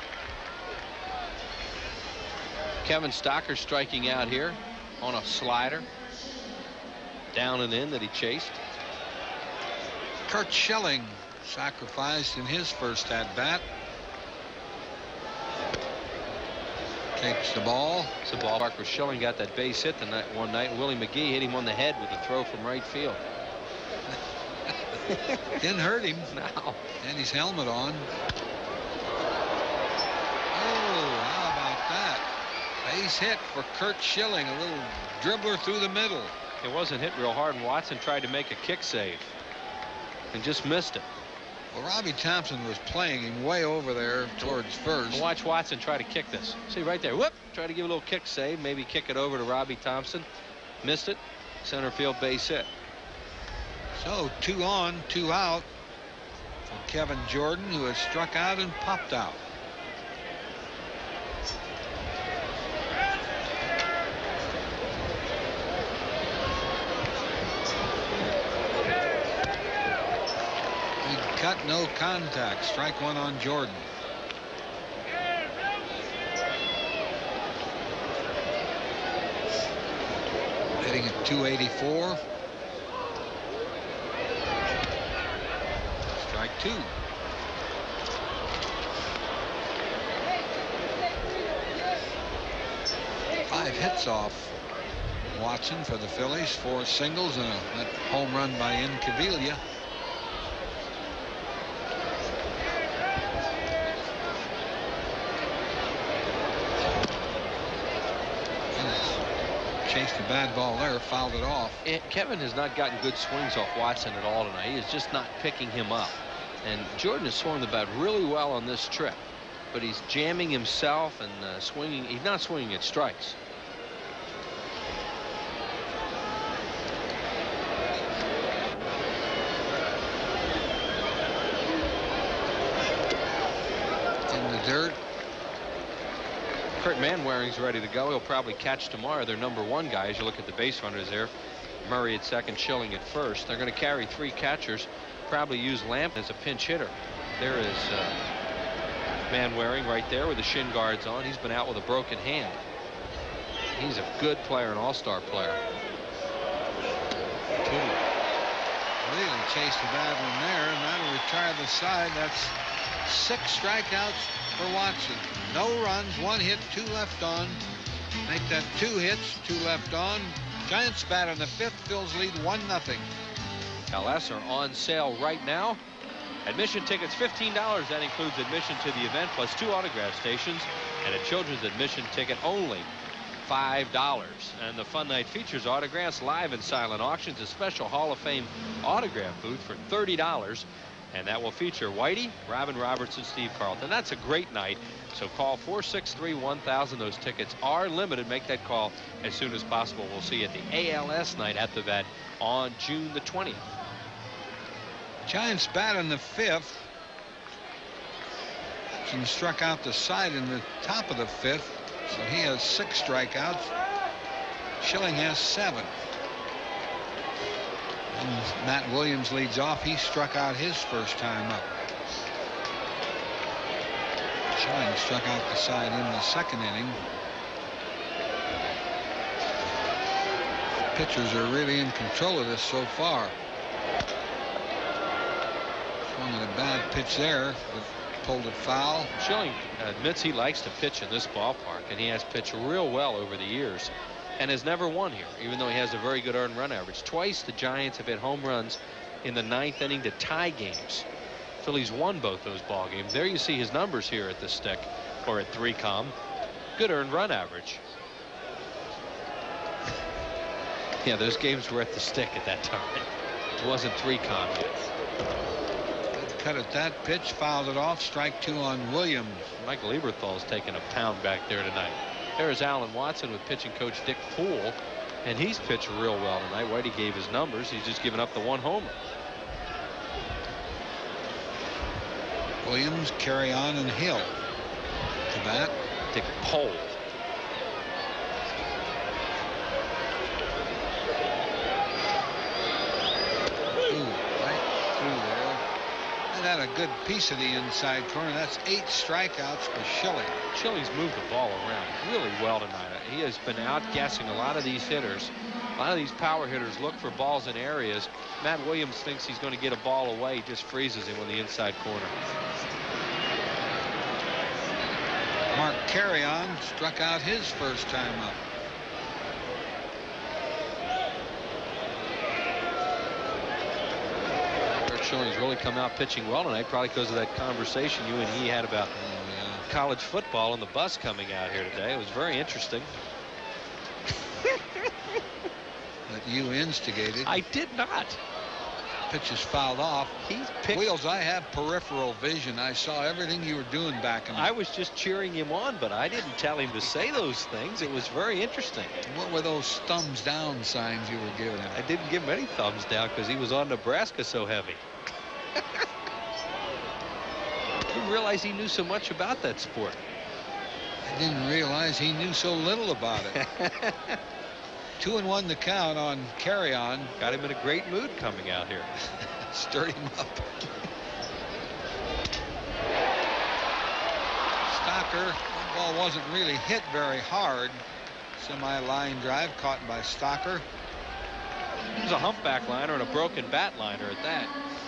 Kevin Stocker striking out here on a slider. Down and in that he chased. Curt Schilling sacrificed in his first at bat. Takes the ball. It's a ballpark where Schilling got that base hit the night one night. Willie McGee hit him on the head with a throw from right field. Didn't hurt him. No. And his helmet on. Oh, how about that? Base hit for Curt Schilling. A little dribbler through the middle. It wasn't hit real hard, and Watson tried to make a kick save and just missed it. Well, Robbie Thompson was playing him way over there towards first. Watch Watson try to kick this. See right there. Whoop! Try to give a little kick save. Maybe kick it over to Robbie Thompson. Missed it. Center field base hit. So two on, two out for Kevin Jordan, who has struck out and popped out. Big cut, no contact. Strike one on Jordan. Hitting at two eighty-four. Strike two. Five hits off Watson for the Phillies. Four singles and a that home run by Incaviglia. Chased a bad ball there, fouled it off. And Kevin has not gotten good swings off Watson at all tonight. He is just not picking him up. And Jordan has swung the bat really well on this trip, but he's jamming himself and uh, swinging. He's not swinging at strikes. In the dirt. Kurt Manwaring's ready to go. He'll probably catch tomorrow. Their number one guy, as you look at the base runners there. Murray at second, Schilling at first. They're going to carry three catchers. Probably use Lamp as a pinch hitter. There is uh, Manwaring right there with the shin guards on. He's been out with a broken hand. He's a good player, an all-star player. Two. Really chased a bad one there, and that'll retire the side. That's six strikeouts for Watson. No runs, one hit, two left on. Make that two hits, two left on. Giants bat in the fifth. Phil's lead one nothing. L S are on sale right now. Admission tickets fifteen dollars. That includes admission to the event plus two autograph stations, and a children's admission ticket only five dollars. And the fun night features autographs, live and silent auctions, a special Hall of Fame autograph booth for thirty dollars. And that will feature Whitey, Robin Robertson, Steve Carlton. That's a great night. So call four six three, one thousand. Those tickets are limited. Make that call as soon as possible. We'll see you at the A L S night at the vet on June the twentieth. Giants bat in the fifth. He struck out the side in the top of the fifth. So he has six strikeouts. Schilling has seven. And Matt Williams leads off. He struck out his first time up. Schilling struck out the side in the second inning. Pitchers are really in control of this so far. Swung at a bad pitch there, but pulled it foul. Schilling admits he likes to pitch in this ballpark, and he has pitched real well over the years and has never won here, even though he has a very good earned run average. Twice the Giants have hit home runs in the ninth inning to tie games. Phillies won both those ball games. There you see his numbers here at the stick, or at three com. Good earned run average. Yeah, those games were at the stick at that time. It wasn't three com yet. Cut at that pitch, fouled it off. Strike two on Williams. Mike Lieberthal's taking a pound back there tonight. There's Alan Watson with pitching coach Dick Poole, and he's pitched real well tonight. Whitey gave his numbers. He's just given up the one homer. Williams, Carry On, and Hill to bat. Dick Poole. Ooh, right through there. And had a good piece of the inside corner. That's eight strikeouts for Schilling. Schilling's moved the ball around really well tonight. He has been outguessing a lot of these hitters. A lot of these power hitters look for balls in areas. Matt Williams thinks he's going to get a ball away. He just freezes him on the inside corner. Mark Carry On struck out his first time up. Kurt Schilling's really come out pitching well tonight, probably because of that conversation you and he had about Oh, yeah. college football on the bus coming out here today. It was very interesting. That you instigated. I did not. Pitch is fouled off. He's picked. Wheels, I have peripheral vision. I saw everything you were doing back in. I was just cheering him on, but I didn't tell him to say those things. It was very interesting. What were those thumbs down signs you were giving him? I didn't give him any thumbs down because he was on Nebraska so heavy. I didn't realize he knew so much about that sport. I didn't realize he knew so little about it. Two and one to count on Carry On. Got him in a great mood coming out here. Stirred him up. Stocker. That ball wasn't really hit very hard. Semi-line drive caught by Stocker. It was a humpback liner and a broken bat liner at that.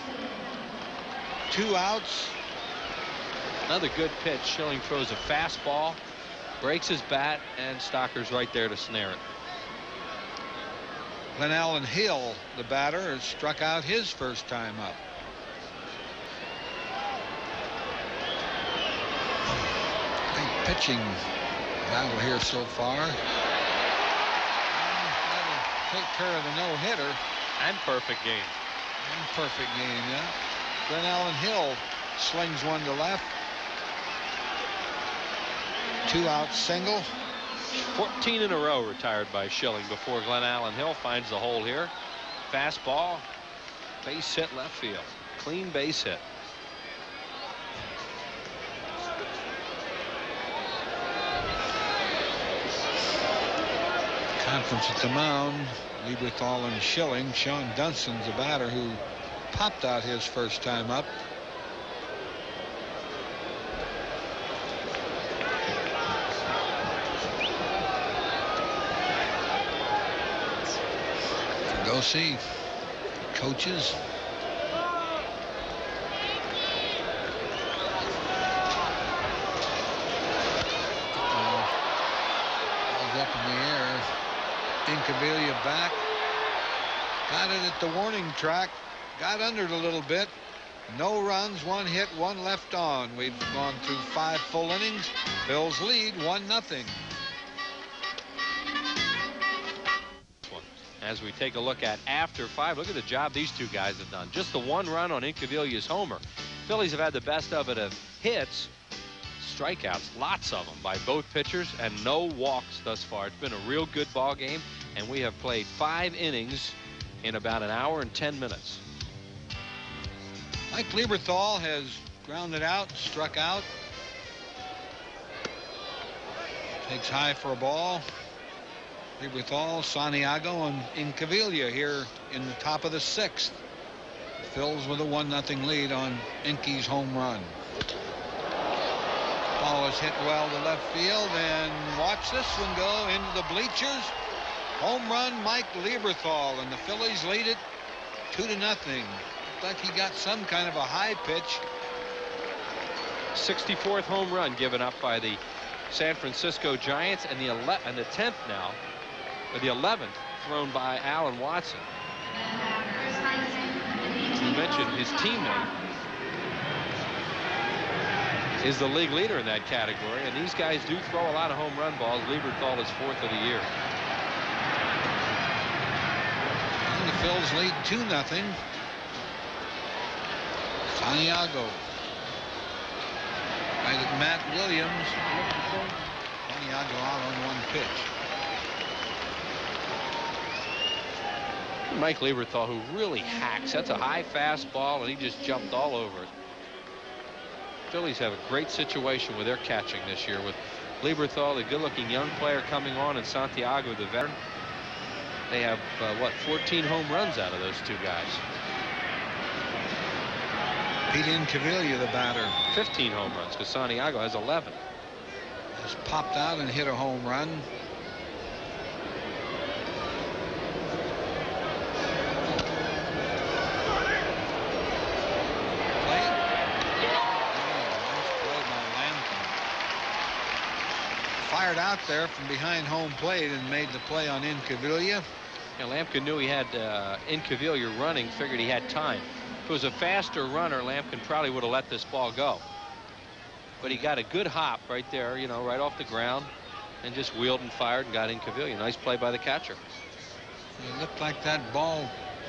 Two outs. Another good pitch. Schilling throws a fastball, breaks his bat, and Stocker's right there to snare it. Glenn Allen Hill, the batter, has struck out his first time up. Great pitching battle here so far. That'll take care of the no-hitter. And perfect game. And perfect game, yeah. Glenn Allen Hill slings one to left. Two out single. fourteen in a row retired by Schilling before Glenn Allen Hill finds the hole here. Fastball, base hit left field. Clean base hit. Conference at the mound. Lieberthal and Schilling. Sean Dunston's the batter who popped out his first time up. Go see coaches. Uh, up in the air. Incaviglia back. Got it at the warning track. Got under it a little bit. No runs, one hit, one left on. We've gone through five full innings. Bills lead one nothing. As we take a look at after five, look at the job these two guys have done. Just the one run on Incaviglia's homer. Phillies have had the best of it of hits, strikeouts, lots of them by both pitchers, and no walks thus far. It's been a real good ball game, and we have played five innings in about an hour and ten minutes. Mike Lieberthal has grounded out, struck out. Takes high for a ball. Lieberthal, Santiago, and Incaviglia here in the top of the sixth. Phils with a one nothing lead on Inky's home run. Ball is hit well to left field, and watch this one go into the bleachers. Home run, Mike Lieberthal, and the Phillies lead it two to nothing. Looked like he got some kind of a high pitch. sixty-fourth home run given up by the San Francisco Giants, and the ele and the tenth now, or the eleventh, thrown by Alan Watson. You mentioned his teammate is the league leader in that category, and these guys do throw a lot of home run balls. Lieberthal is fourth of the year. And the Phils lead two nothing. Santiago. Right at Matt Williams. Santiago out on one pitch. Mike Lieberthal, who really hacks. That's a high fastball, and he just jumped all over it. Phillies have a great situation with their catching this year, with Lieberthal, the good-looking young player, coming on, and Santiago, the veteran. They have, uh, what, fourteen home runs out of those two guys. Pete Incaviglia, the batter. fifteen home runs, because Santiago has eleven. Just popped out and hit a home run. Fired out there from behind home plate and made the play on Incaviglia. Yeah, Lampkin knew he had uh, Incaviglia running, figured he had time. If it was a faster runner, Lampkin probably would have let this ball go. But he got a good hop right there, you know, right off the ground, and just wheeled and fired and got Incaviglia. Nice play by the catcher. It looked like that ball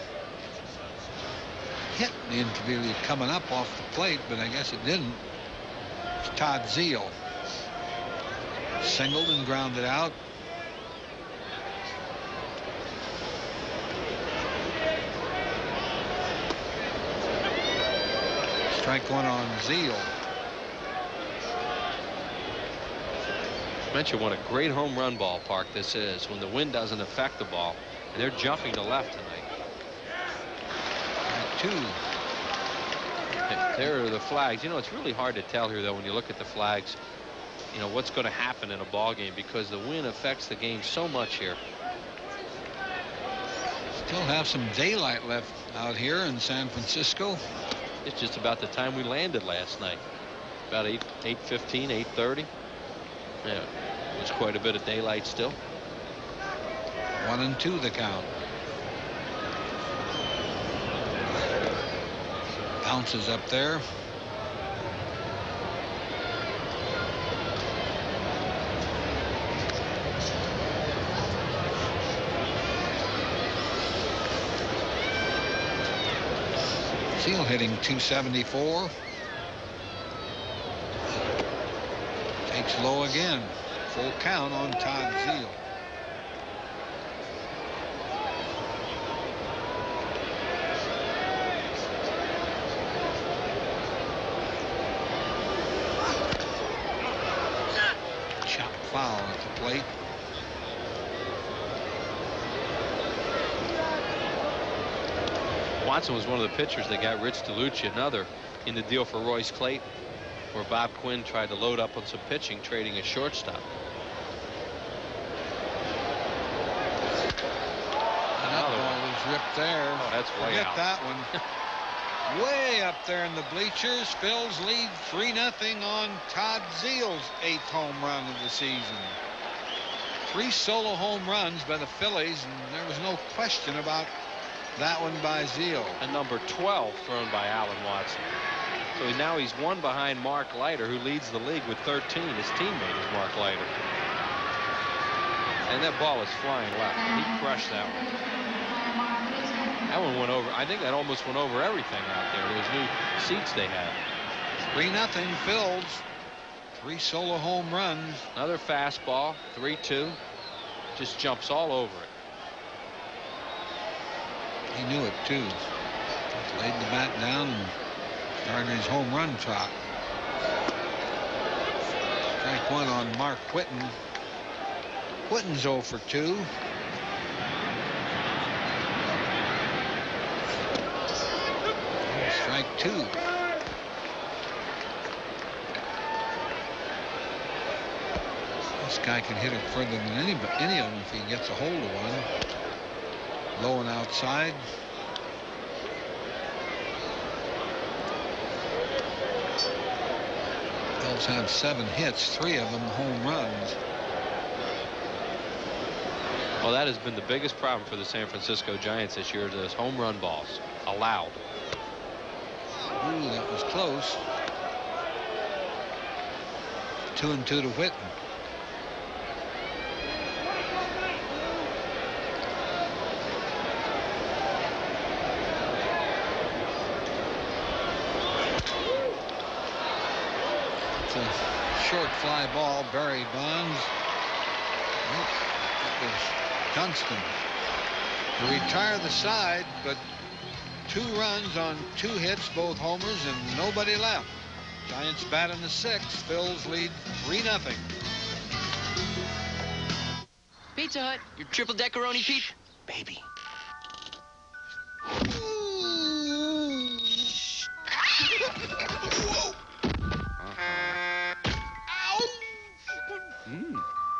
hit Incaviglia coming up off the plate, but I guess it didn't. It's Todd Zeal. Singled and grounded out. Strike one on Zeal. Mention what a great home run ballpark this is when the wind doesn't affect the ball, and they're jumping to left tonight. Two. There are the flags. You know, it's really hard to tell here, though, when you look at the flags, you know, what's going to happen in a ball game, because the wind affects the game so much here. Still have some daylight left out here in San Francisco. It's just about the time we landed last night. About eight, eight fifteen, eight thirty. Yeah, it was quite a bit of daylight still. One and two the count. Bounces up there. Zeal hitting two seventy-four. Takes low again. Full count on Todd Zeal. Chop foul at the plate. Watson was one of the pitchers that got Rich DeLucia, another in the deal for Royce Clayton, where Bob Quinn tried to load up on some pitching, trading a shortstop. Another one was ripped there. Oh, that's way Forget out. that one. Way up there in the bleachers. Phil's lead three nothing on Todd Zeal's eighth home run of the season. Three solo home runs by the Phillies, and there was no question about that one by Zeal. And number twelve thrown by Alan Watson. So now he's one behind Mark Leiter, who leads the league with thirteen. His teammate is Mark Leiter. And that ball is flying left. He crushed that one. That one went over. I think that almost went over everything out there. Those new seats they had. three nothing Phil's. Three solo home runs. Another fastball. three two. Just jumps all over it. He knew it too. Laid the bat down and started his home run trot. Strike one on Mark Whitten. Whitten's oh for two. Strike two. This guy can hit it further than any, any of them if he gets a hold of one. Low and outside. Cubs have seven hits, three of them home runs. Well, that has been the biggest problem for the San Francisco Giants this year, those home run balls allowed. Ooh, that was close. Two and two to Whitten. It's a short fly ball. Barry Bonds. Nope, that was Dunston to retire the side, but two runs on two hits, both homers, and nobody left. Giants bat in the sixth. Phillies lead three nothing. Pizza Hut, your triple deckeroni pizza. Baby. Mm.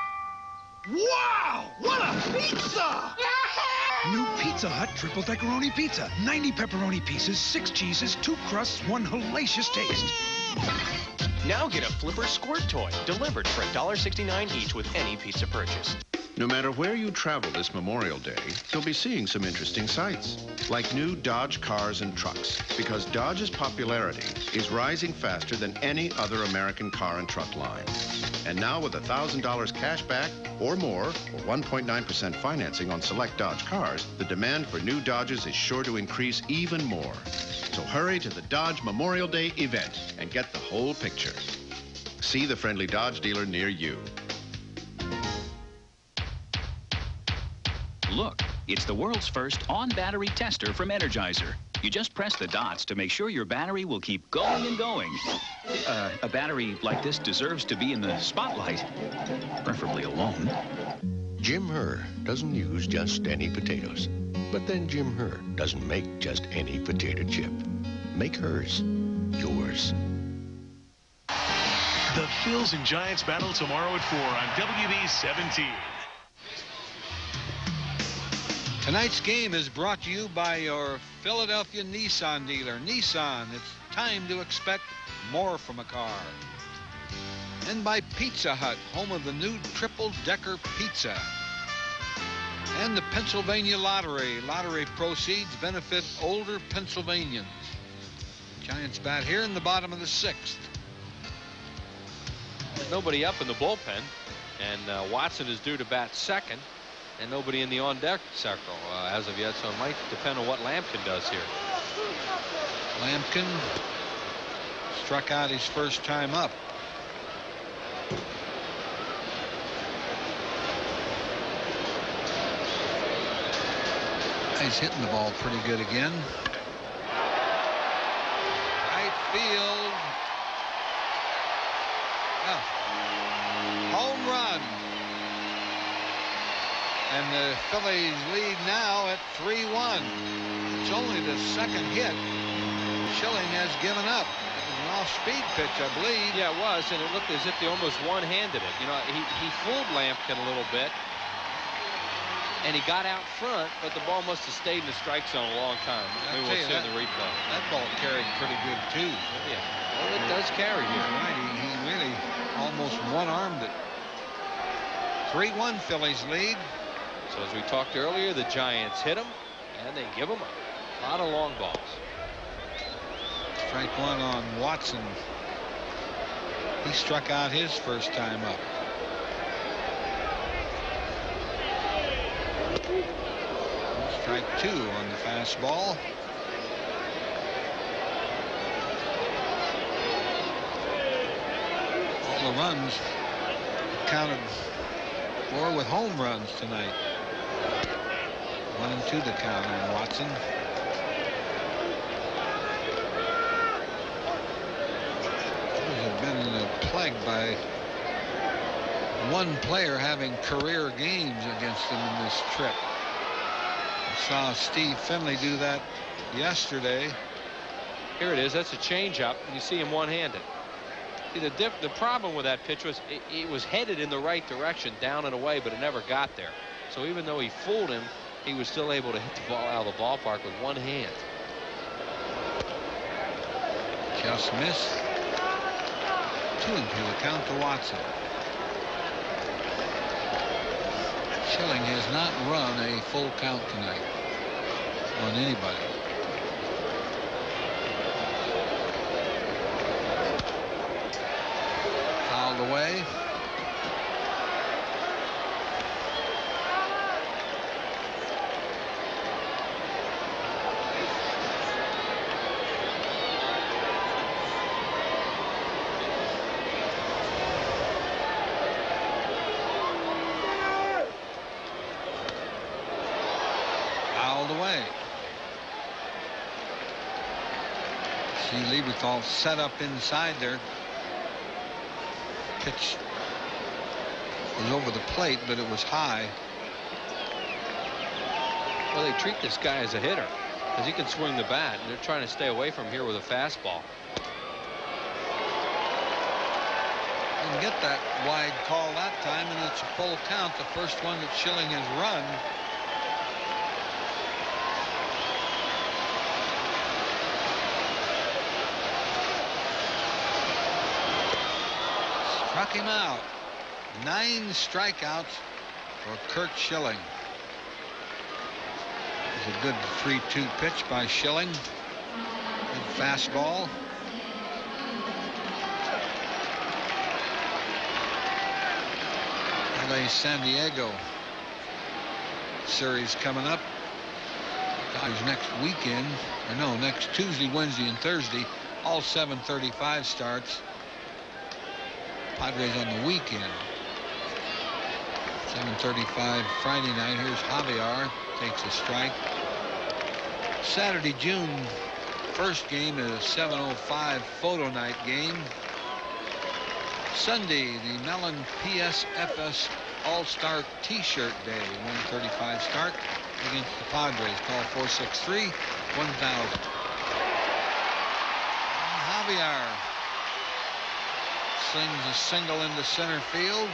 Wow! What a pizza! New Pizza Hut Triple Deckeroni Pizza. ninety pepperoni pieces, six cheeses, two crusts, one hellacious taste. Now get a Flipper Squirt toy delivered for one dollar sixty-nine each with any pizza purchase. No matter where you travel this Memorial Day, you'll be seeing some interesting sights, like new Dodge cars and trucks, because Dodge's popularity is rising faster than any other American car and truck line. And now with one thousand dollars cash back or more, or one point nine percent financing on select Dodge cars, the demand for new Dodges is sure to increase even more. So hurry to the Dodge Memorial Day event and get the whole picture. See the friendly Dodge dealer near you. Look, it's the world's first on-battery tester from Energizer. You just press the dots to make sure your battery will keep going and going. Uh, a battery like this deserves to be in the spotlight, preferably alone. Jim Herr doesn't use just any potatoes. But then Jim Herr doesn't make just any potato chip. Make hers yours. The Phils and Giants battle tomorrow at four on W B seventeen. Tonight's game is brought to you by your Philadelphia Nissan dealer. Nissan, it's time to expect more from a car. And by Pizza Hut, home of the new triple-decker pizza. And the Pennsylvania Lottery. Lottery proceeds benefit older Pennsylvanians. Giants bat here in the bottom of the sixth. There's nobody up in the bullpen, and uh, Watson is due to bat second, and nobody in the on-deck circle uh, as of yet, so it might depend on what Lampkin does here. Lampkin struck out his first time up. He's hitting the ball pretty good again. Right field. Oh. Home run. And the Phillies lead now at three one. It's only the second hit Schilling has given up. It was an off-speed pitch, I believe. Yeah, it was, and it looked as if they almost one-handed it. You know, he, he fooled Lampkin a little bit, and he got out front, but the ball must have stayed in the strike zone a long time. Maybe we'll see that, in the replay. That ball carried pretty good, too. Yeah, well, it does carry here. You're right. He, he really almost one-armed it. three one Phillies lead. So as we talked earlier, the Giants hit him, and they give him a lot of long balls. Strike one on Watson. He struck out his first time up. Strike two on the fastball. All the runs counted for with home runs tonight. One and two to count on Watson. Have been plagued by one player having career games against him in this trip. I saw Steve Finley do that yesterday. Here it is. That's a changeup. You see him one-handed. See, the diff the problem with that pitch was it, it was headed in the right direction, down and away, but it never got there. So even though he fooled him, he was still able to hit the ball out of the ballpark with one hand. Just missed. Two and two. The count to Watson. Schilling has not run a full count tonight on anybody. Fouled away. Away. See Lieberthal set up inside there. Pitch was over the plate, but it was high. Well, they treat this guy as a hitter because he can swing the bat, and they're trying to stay away from here with a fastball. Didn't get that wide call that time, and it's a full count, the first one that Schilling has run. Struck him out. Nine strikeouts for Curt Schilling. It was a good three two pitch by Schilling. Good fastball. L A San Diego series coming up. Guys, next weekend, or no, next Tuesday, Wednesday, and Thursday. All seven thirty-five starts. Padres on the weekend. seven thirty-five Friday night. Here's Javier. Takes a strike. Saturday, June first game is a seven oh five photo night game. Sunday, the Mellon P S F S All-Star T-Shirt Day. one thirty-five start against the Padres. Call four six three, one thousand. Javier slings a single into center field.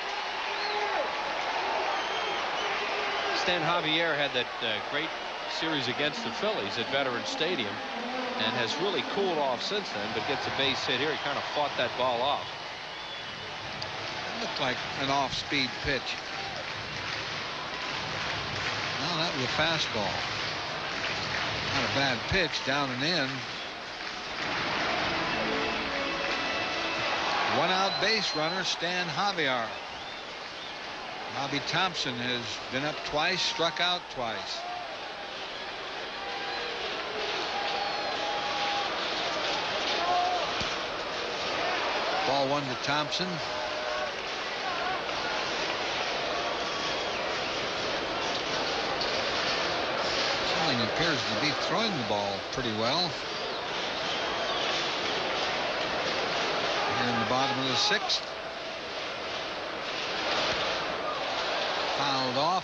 Stan Javier had that uh, great series against the Phillies at Veterans Stadium and has really cooled off since then, but gets a base hit here. He kind of fought that ball off. It looked like an off-speed pitch. No, that was a fastball. Not a bad pitch, down and in. One out base runner, Stan Javier. Bobby Thompson has been up twice, struck out twice. Ball one to Thompson. Schilling appears to be throwing the ball pretty well. Here in the bottom of the sixth. Fouled off.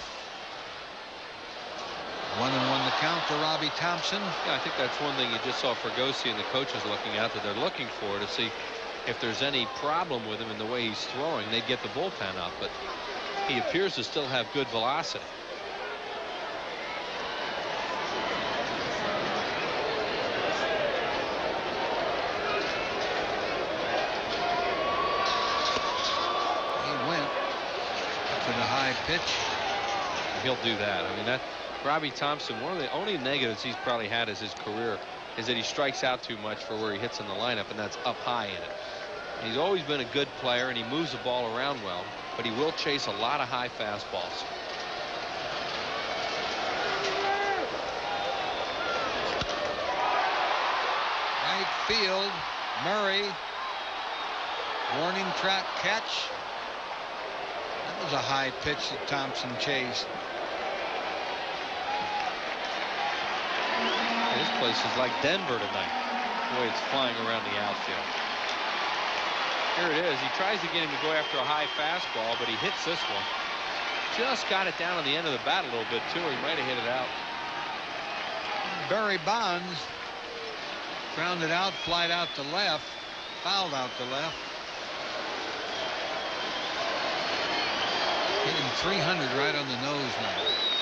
One and one to count to Robbie Thompson. Yeah, I think that's one thing you just saw Fergosi and the coaches looking at, that they're looking for to see if there's any problem with him in the way he's throwing. They'd get the bullpen up, but he appears to still have good velocity. Pitch. He'll do that. I mean, that Robbie Thompson, one of the only negatives he's probably had as his career is that he strikes out too much for where he hits in the lineup, and that's up high in it. And he's always been a good player, and he moves the ball around well, but he will chase a lot of high fastballs. Right field, Murray. Warning track catch. That was a high pitch that Thompson chased. Yeah, this place is like Denver tonight, the way it's flying around the outfield. Here it is. He tries to get him to go after a high fastball, but he hits this one. Just got it down on the end of the bat a little bit, too. He might have hit it out. Barry Bonds grounded out, flied out to left, fouled out to left. Hitting three hundred right on the nose now.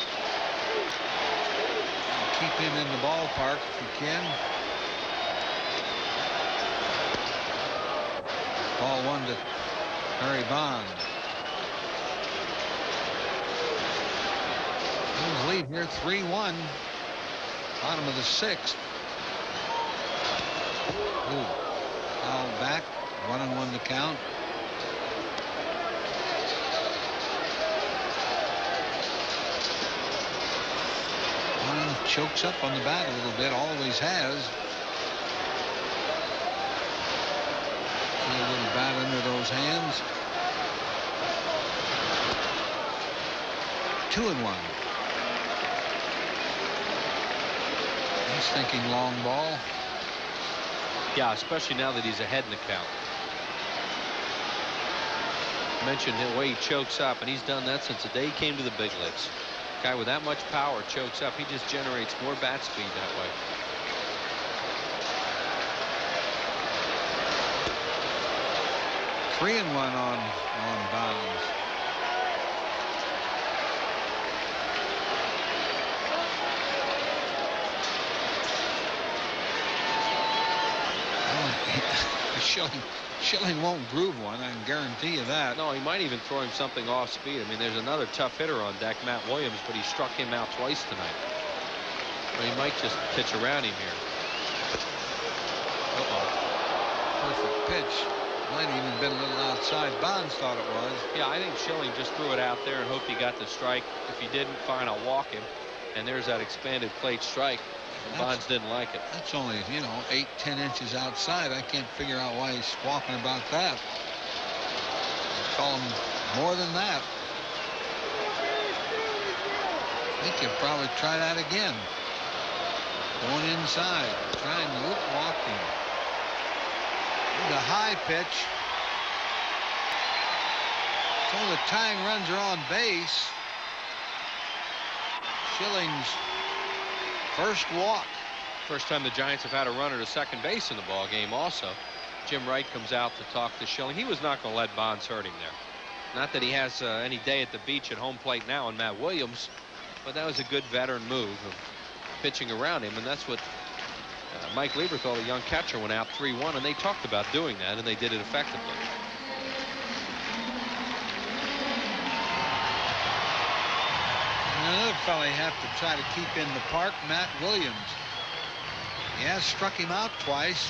Keep him in the ballpark if you can. Ball one to Barry Bonds. Phillies lead here three one. Bottom of the sixth. Ooh. Foul back. One and one to count. Bonds chokes up on the bat a little bit. Always has. See a little bat under those hands. Two and one. He's thinking long ball. Yeah, especially now that he's ahead in the count. Mentioned the way he chokes up, and he's done that since the day he came to the big leagues. Guy with that much power chokes up. He just generates more bat speed that way. Three and one on on Bonds. Schilling, Schilling won't groove one, I can guarantee you that. No, he might even throw him something off speed. I mean, there's another tough hitter on deck, Matt Williams, but he struck him out twice tonight. But he might just pitch around him here. Uh-oh. Perfect pitch. Might have even been a little outside. Bonds thought it was. Yeah, I think Schilling just threw it out there and hoped he got the strike. If he didn't, fine, I'll walk him. And there's that expanded plate strike. Bonds didn't like it. That's only, you know, eight, ten inches outside. I can't figure out why he's squawking about that. I'd call him more than that. I think he'll probably try that again. Going inside, trying to look walking. The high pitch. So the tying runs are on base. Schilling's first walk. First time the Giants have had a runner to second base in the ball game also. Jim Wright comes out to talk to Schilling. He was not going to let Bonds hurt him there. Not that he has uh, any day at the beach at home plate now on Matt Williams, but that was a good veteran move of pitching around him, and that's what uh, Mike Lieber thought. A young catcher went out three one, and they talked about doing that, and they did it effectively. Another fellow you have to try to keep in the park, Matt Williams. He has struck him out twice.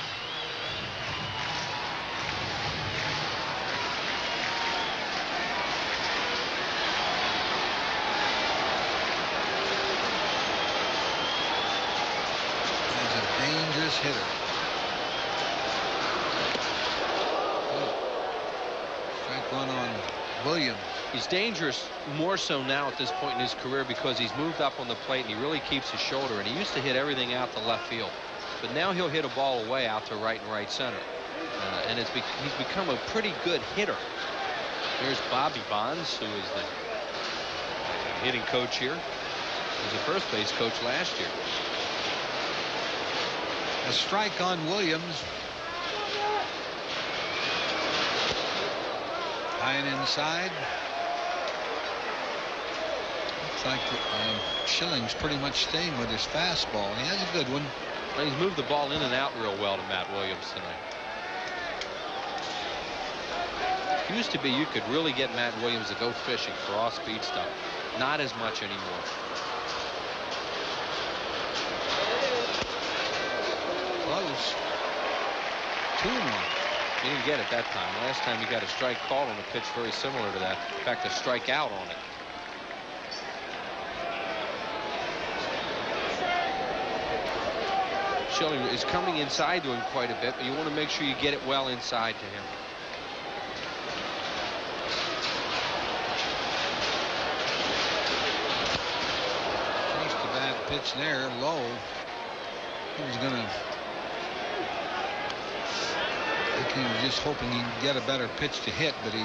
He's a dangerous hitter. Strike one on Williams. He's dangerous more so now at this point in his career because he's moved up on the plate and he really keeps his shoulder, and he used to hit everything out to left field, but now he'll hit a ball away out to right and right center, uh, and it's be he's become a pretty good hitter. There's Bobby Bonds, who is the hitting coach here. He was a first base coach last year. A strike on Williams. High and inside. Looks like uh, Schilling's pretty much staying with his fastball. He has a good one. Well, he's moved the ball in and out real well to Matt Williams tonight. It used to be you could really get Matt Williams to go fishing for off-speed stuff. Not as much anymore. Close. Two and one. He didn't get it that time. Last time he got a strike called on a pitch very similar to that. In fact, a strike out on it. Schilling is coming inside to him quite a bit, but you want to make sure you get it well inside to him. Just a bad pitch there, low. He was going to. I think he was just hoping he'd get a better pitch to hit, but he.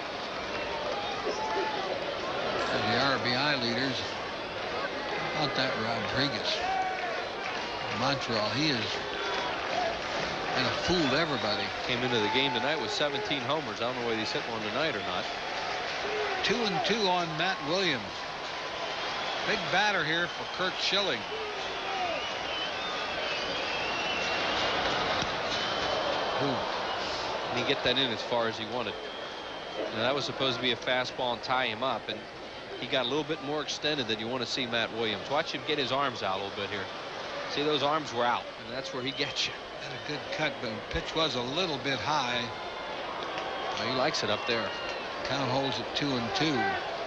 The R B I leaders. How about that Rodriguez? Montreal, he is kind of fooled everybody. Came into the game tonight with seventeen homers. I don't know whether he's hit one tonight or not. Two and two on Matt Williams. Big batter here for Curt Schilling. Ooh. and he get that in as far as he wanted. Now, that was supposed to be a fastball and tie him up, and he got a little bit more extended than you want to see Matt Williams. Watch him get his arms out a little bit here. See, those arms were out, and that's where he gets you. Had a good cut, but the pitch was a little bit high. Well, he likes it up there. Count holds at two and two.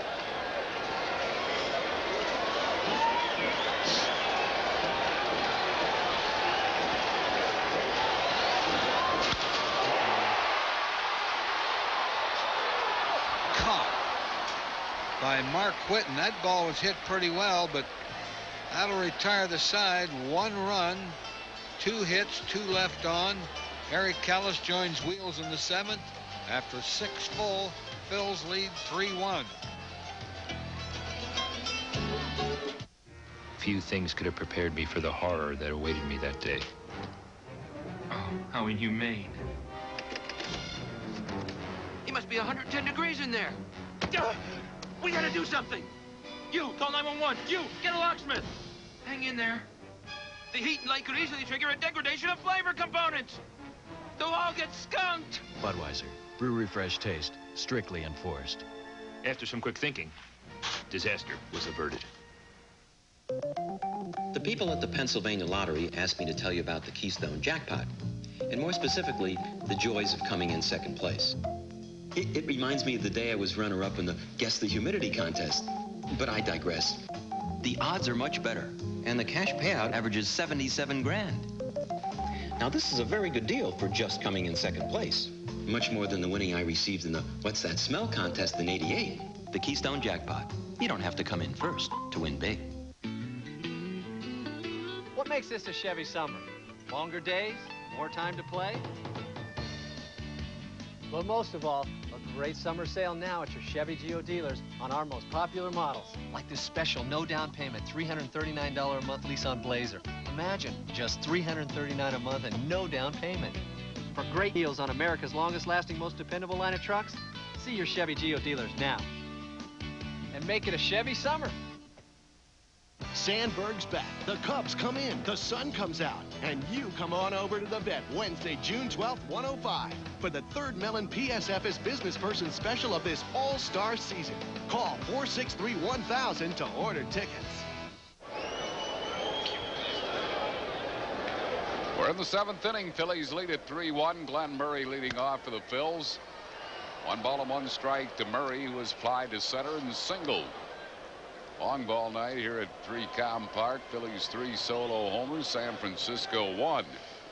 By Mark Whitten. That ball was hit pretty well, but that'll retire the side. One run, two hits, two left on. Harry Callis joins Wheels in the seventh. After six full, Phil's lead three one. Few things could have prepared me for the horror that awaited me that day. Oh, how inhumane. He must be one hundred ten degrees in there. We gotta do something. You, call nine one one. You, get a locksmith. Hang in there. The heat and light could easily trigger a degradation of flavor components. They'll all get skunked. Budweiser, brewery fresh taste, strictly enforced. After some quick thinking, disaster was averted. The people at the Pennsylvania Lottery asked me to tell you about the Keystone Jackpot, and more specifically, the joys of coming in second place. It, it reminds me of the day I was runner-up in the Guess the Humidity contest. But I digress. The odds are much better, and the cash payout averages seventy-seven grand. Now, this is a very good deal for just coming in second place. Much more than the winning I received in the What's That Smell contest in eighty-eight. The Keystone Jackpot. You don't have to come in first to win big. What makes this a Chevy summer? Longer days? More time to play? But most of all, a great summer sale now at your Chevy Geo dealers on our most popular models. Like this special no down payment, three hundred thirty-nine dollars a month lease on Blazer. Imagine, just three hundred thirty-nine dollars a month and no down payment. For great deals on America's longest lasting, most dependable line of trucks, see your Chevy Geo dealers now. And make it a Chevy summer. Sandberg's back. The Cubs come in, the sun comes out, and you come on over to the vet Wednesday, June twelfth, one oh five, for the third Mellon P S F S Business Person Special of this all-star season. Call four six three, one thousand to order tickets. We're in the seventh inning. Phillies lead at three one. Glenn Murray leading off for the Phils. One ball and one strike to Murray, who was flied to center and singled. Long ball night here at three Com Park. Phillies three solo homers. San Francisco one.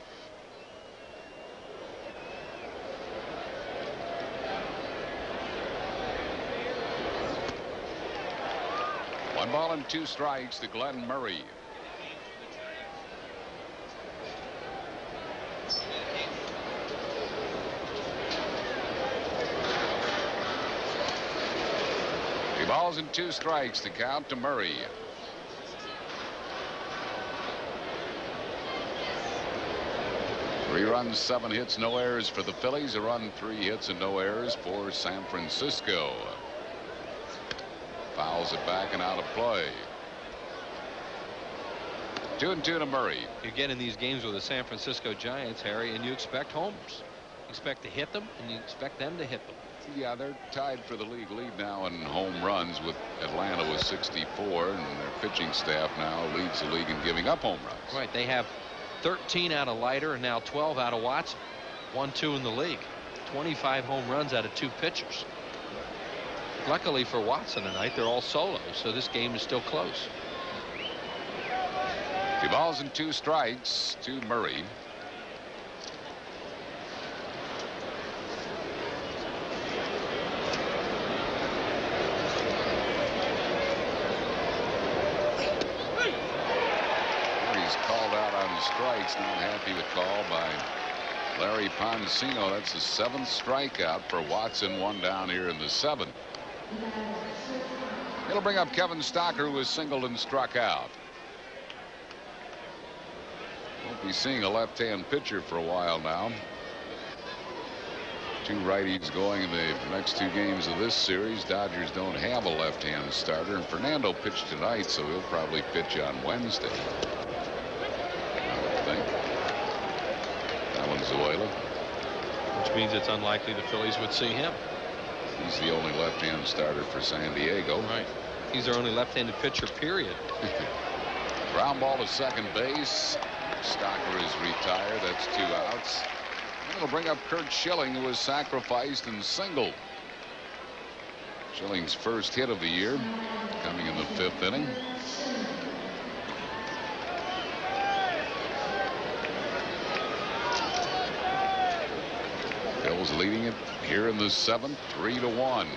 One ball and two strikes to Glenn Murray. Three balls and two strikes to count to Murray. Three runs, seven hits, no errors for the Phillies. A run, three hits, and no errors for San Francisco. Fouls it back and out of play. Two and two to Murray. You get in these games with the San Francisco Giants, Harry, and you expect homers. You expect to hit them, and you expect them to hit them. Yeah, they're tied for the league lead now in home runs with Atlanta with sixty-four, and their pitching staff now leads the league in giving up home runs. Right, they have thirteen out of Leiter and now twelve out of Watson. one two in the league. twenty-five home runs out of two pitchers. Luckily for Watson tonight, they're all solos, so this game is still close. Two balls and two strikes to Murray. Murray's called out on strikes. Not happy with call by Larry Poncino. That's the seventh strikeout for Watson. One down here in the seventh. It'll bring up Kevin Stocker, who was singled and struck out. Won't be seeing a left-hand pitcher for a while now. Two righties going in the next two games of this series. Dodgers don't have a left-hand starter, and Fernando pitched tonight, so he'll probably pitch on Wednesday, I would think. Valenzuela. which means it's unlikely the Phillies would see him. He's the only left-hand starter for San Diego. Right. He's their only left-handed pitcher, period. Ground ball to second base. Stocker is retired. That's two outs. And it'll bring up Curt Schilling, who was sacrificed and singled. Schilling's first hit of the year, coming in the fifth inning. Phil's leading it here in the seventh, three to one.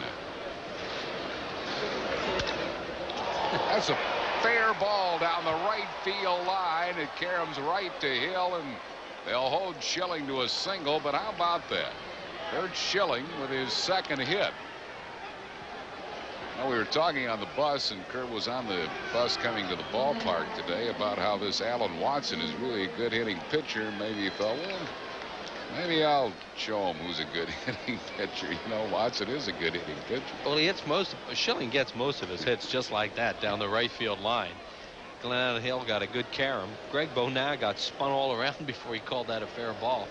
That's a fair ball down the right field line. It caroms right to Hill, and they'll hold Schilling to a single. But how about that? Curt Schilling with his second hit. Now, we were talking on the bus, and Curt was on the bus coming to the ballpark today about how this Alan Watson is really a good hitting pitcher. Maybe he thought, well, maybe I'll show him who's a good hitting pitcher. You know, Watson is a good hitting pitcher. Well, he hits most. Schilling gets most of his hits just like that down the right field line. Glenn Hill got a good carom. Greg Bonat got spun all around before he called that a fair ball.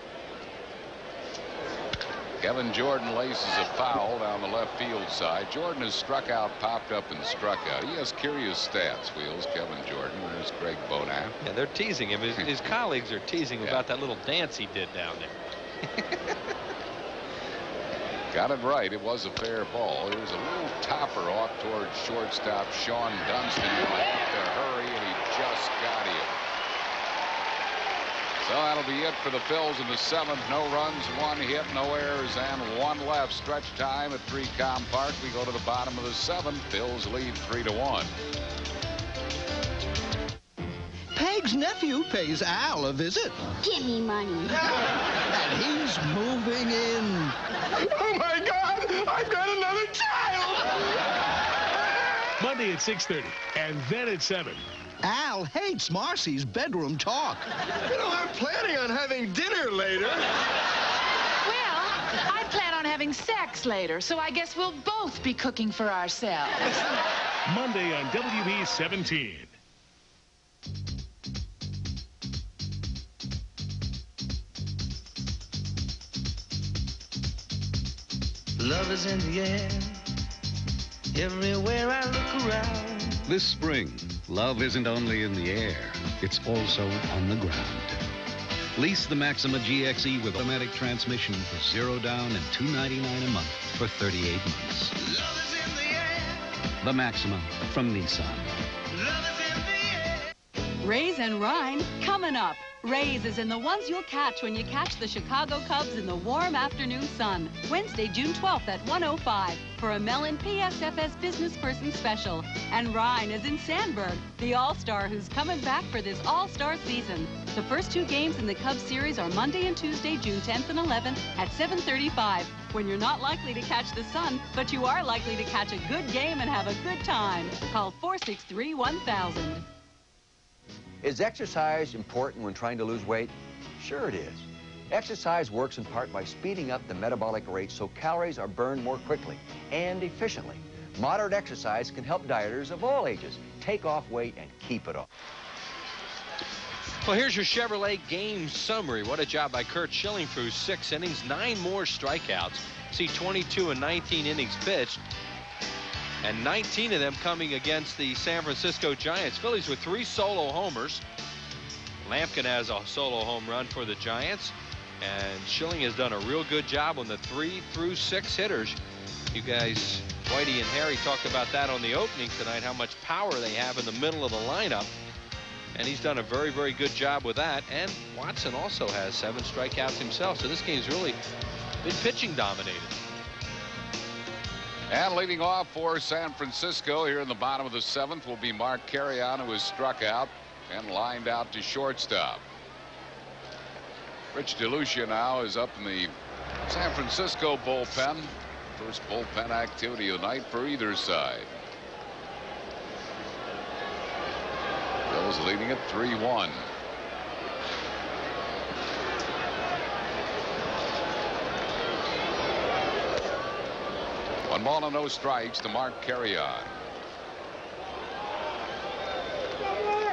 Kevin Jordan laces a foul down the left field side. Jordan has struck out, popped up, and struck out. He has curious stats, Wheels. Kevin Jordan. There's Greg Bonat. Yeah, they're teasing him. His, his colleagues are teasing him yeah. about that little dance he did down there. Got it right. It was a fair ball. There's a little topper off towards shortstop Sean Dunston. He'll have to hurry, and he just got him. So that'll be it for the Phils in the seventh. No runs, one hit, no errors, and one left. Stretch time at three Com Park. We go to the bottom of the seventh. Phils lead three to one. Peg's nephew pays Al a visit. Give me money. And he's moving in. Oh, my God! I've got another child! Monday at six thirty, and then at seven. Al hates Marcy's bedroom talk. You know, I'm planning on having dinner later. Well, I plan on having sex later, so I guess we'll both be cooking for ourselves. Monday on W B seventeen. Love is in the air, everywhere I look around. This spring, love isn't only in the air, it's also on the ground. Lease the Maxima G X E with automatic transmission for zero down and two ninety-nine a month for thirty-eight months. Love is in the air. The Maxima from Nissan. Love is in the air. Rays and Rhine coming up. Rays is in the ones you'll catch when you catch the Chicago Cubs in the warm afternoon sun. Wednesday, June twelfth at one oh five for a Mellon P S F S Business Person Special. And Rhine is in Sandberg, the All-Star who's coming back for this All-Star season. The first two games in the Cubs series are Monday and Tuesday, June tenth and eleventh at seven thirty-five, when you're not likely to catch the sun, but you are likely to catch a good game and have a good time. Call four six three, one thousand. Is exercise important when trying to lose weight? Sure it is. Exercise works in part by speeding up the metabolic rate so calories are burned more quickly and efficiently. Moderate exercise can help dieters of all ages take off weight and keep it off. Well, here's your Chevrolet game summary. What a job by Curt Schilling through six innings, nine more strikeouts. See twenty-two and nineteen innings pitched, and nineteen of them coming against the San Francisco Giants. Phillies with three solo homers. Lampkin has a solo home run for the Giants, and Schilling has done a real good job on the three through six hitters. You guys, Whitey and Harry, talked about that on the opening tonight, how much power they have in the middle of the lineup. And he's done a very, very good job with that. And Watson also has seven strikeouts himself. So this game's really been pitching dominated. And leading off for San Francisco here in the bottom of the seventh will be Mark Carrion, who was struck out and lined out to shortstop. Rich DeLucia now is up in the San Francisco bullpen. First bullpen activity of the night for either side. Bills leading at three one. One ball and no strikes to Mark Carrion.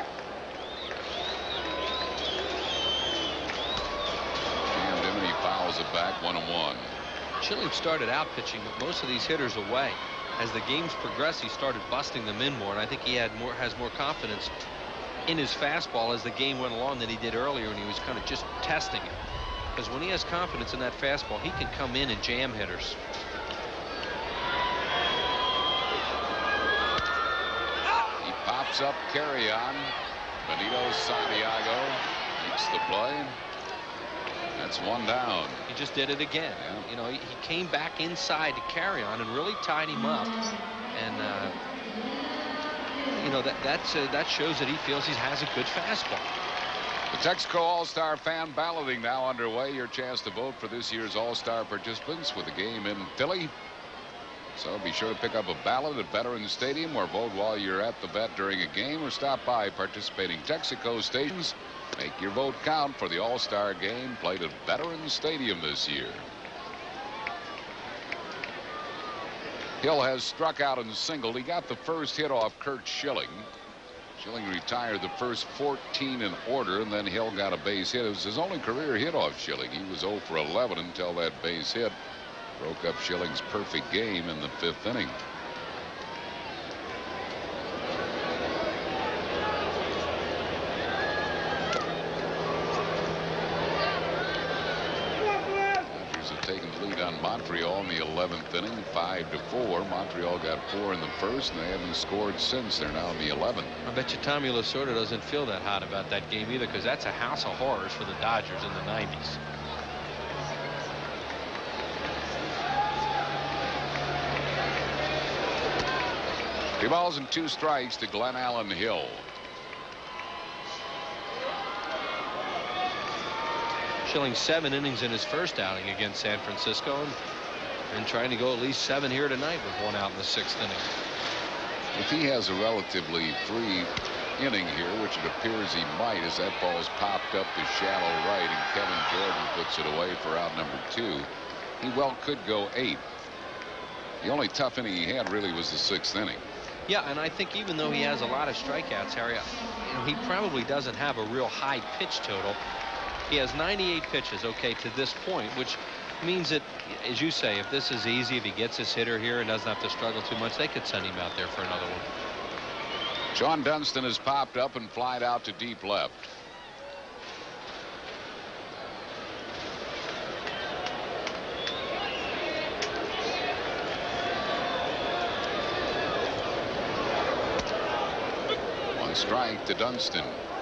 Jammed him and he fouls fouls it back, one and one. Schilling started out pitching most of these hitters away. As the games progressed, he started busting them in more, and I think he had more has more confidence in his fastball as the game went along than he did earlier when he was kind of just testing it. Because when he has confidence in that fastball, he can come in and jam hitters. He pops up carry on. Benito Santiago makes the play. That's one down. He just did it again. Yeah. You know, he, he came back inside to carry on and really tied him up. And, uh, you know, that that's, uh, that shows that he feels he has a good fastball. The Texaco All-Star Fan Balloting now underway. Your chance to vote for this year's All-Star participants with a game in Philly. So be sure to pick up a ballot at Veterans Stadium or vote while you're at the vet during a game, or stop by participating Texaco stations. Make your vote count for the All-Star game played at Veterans Stadium this year. Hill has struck out and singled. He got the first hit off Kurt Schilling. Schilling retired the first fourteen in order, and then Hill got a base hit. It was his only career hit off Schilling. He was oh for eleven until that base hit broke up Schilling's perfect game in the fifth inning. Dodgers have taken the lead on Montreal in the eleventh inning, five to four. Montreal got four in the first, and they haven't scored since. They're now in the eleventh. I bet you Tommy Lasorda doesn't feel that hot about that game either, because that's a house of horrors for the Dodgers in the nineties. Two balls and two strikes to Glenn Allen Hill. Schilling seven innings in his first outing against San Francisco, and, and trying to go at least seven here tonight with one out in the sixth inning. If he has a relatively free inning here, which it appears he might, as that ball's popped up to shallow right and Kevin Jordan puts it away for out number two, he well could go eight. The only tough inning he had really was the sixth inning. Yeah, and I think even though he has a lot of strikeouts, Harry, you know, he probably doesn't have a real high pitch total. He has ninety-eight pitches, okay, to this point, which means that, as you say, if this is easy, if he gets his hitter here and doesn't have to struggle too much, they could send him out there for another one. Sean Dunston has popped up and flied out to deep left. One strike to Dunston.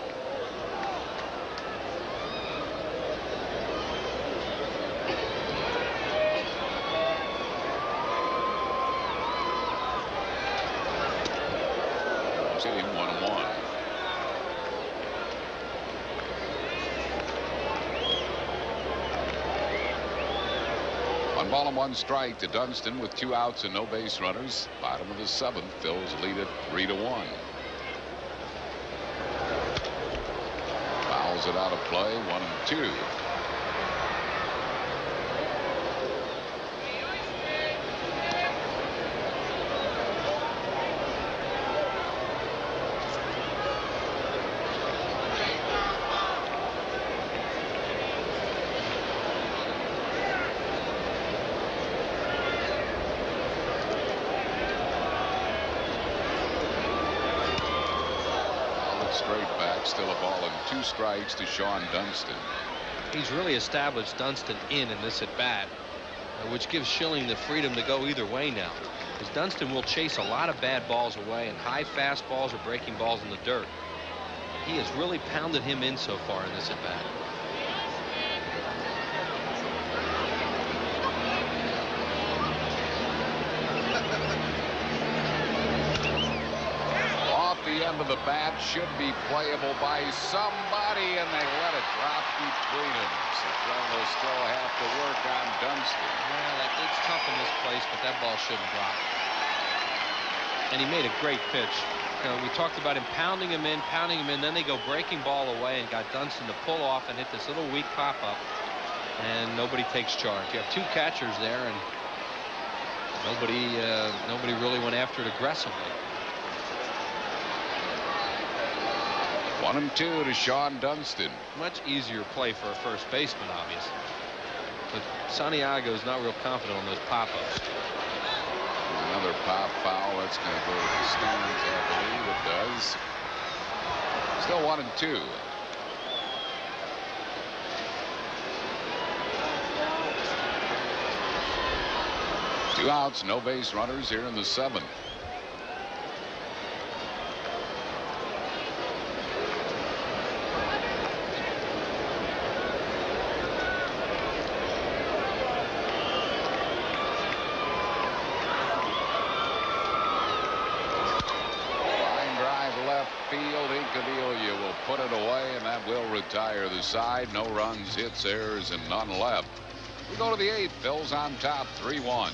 One ball and one strike to Dunston with two outs and no base runners. Bottom of the seventh. Phillies lead it three to one. Fouls it out of play. One and two. Straight back, still a ball and two strikes to Sean Dunston. He's really established Dunston in in this at bat, uh, which gives Schilling the freedom to go either way now. Because Dunston will chase a lot of bad balls away, and high fastballs or breaking balls in the dirt. He has really pounded him in so far in this at bat. The end of the bat should be playable by somebody, and they let it drop between them. So they'll still have to work on Dunston. Yeah, that, it's tough in this place, but that ball shouldn't drop. And he made a great pitch. You know, we talked about him pounding him in, pounding him in, then they go breaking ball away and got Dunston to pull off and hit this little weak pop-up, and nobody takes charge. You have two catchers there, and nobody, uh, nobody really went after it aggressively. One and two to Sean Dunston. Much easier play for a first baseman, obviously. but Santiago's not real confident on those pop-ups. Another pop foul. That's going to go to the stands, I believe it does. Still one and two. Two outs, no base runners here in the seventh. Will put it away, and that will retire the side. No runs, hits, errors, and none left. We go to the eighth. Phil's on top, three one.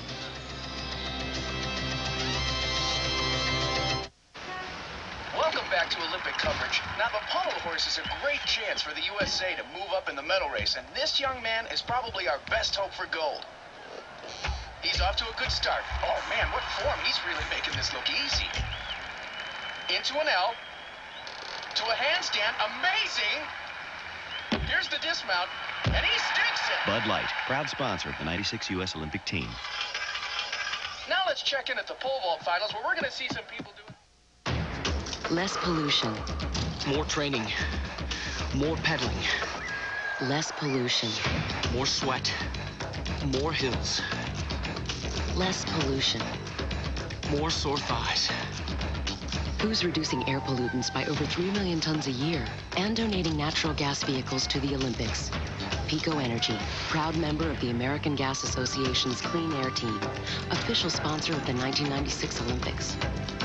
Welcome back to Olympic coverage. Now, the pommel horse is a great chance for the U S A to move up in the medal race, and this young man is probably our best hope for gold. He's off to a good start. Oh, man, what form. He's really making this look easy. Into an L. To a handstand. Amazing! Here's the dismount, and he sticks it! Bud Light, proud sponsor of the ninety-six U S Olympic team. Now let's check in at the pole vault finals, where we're going to see some people do... Less pollution. More training. More pedaling. Less pollution. More sweat. More hills. Less pollution. More sore thighs. Who's reducing air pollutants by over three million tons a year and donating natural gas vehicles to the Olympics? Pico Energy, proud member of the American Gas Association's Clean Air Team, official sponsor of the nineteen ninety-six Olympics.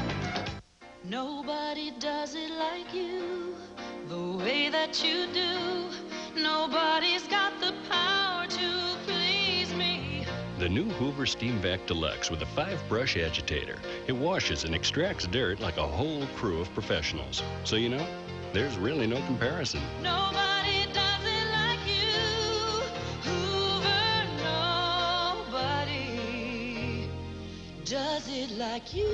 Nobody does it like you, the way that you do. Nobody's got the power to please me. The new Hoover Steam Vac Deluxe with a five-brush agitator. It washes and extracts dirt like a whole crew of professionals. So you know, there's really no comparison. Nobody does it like you, Hoover. Nobody does it like you.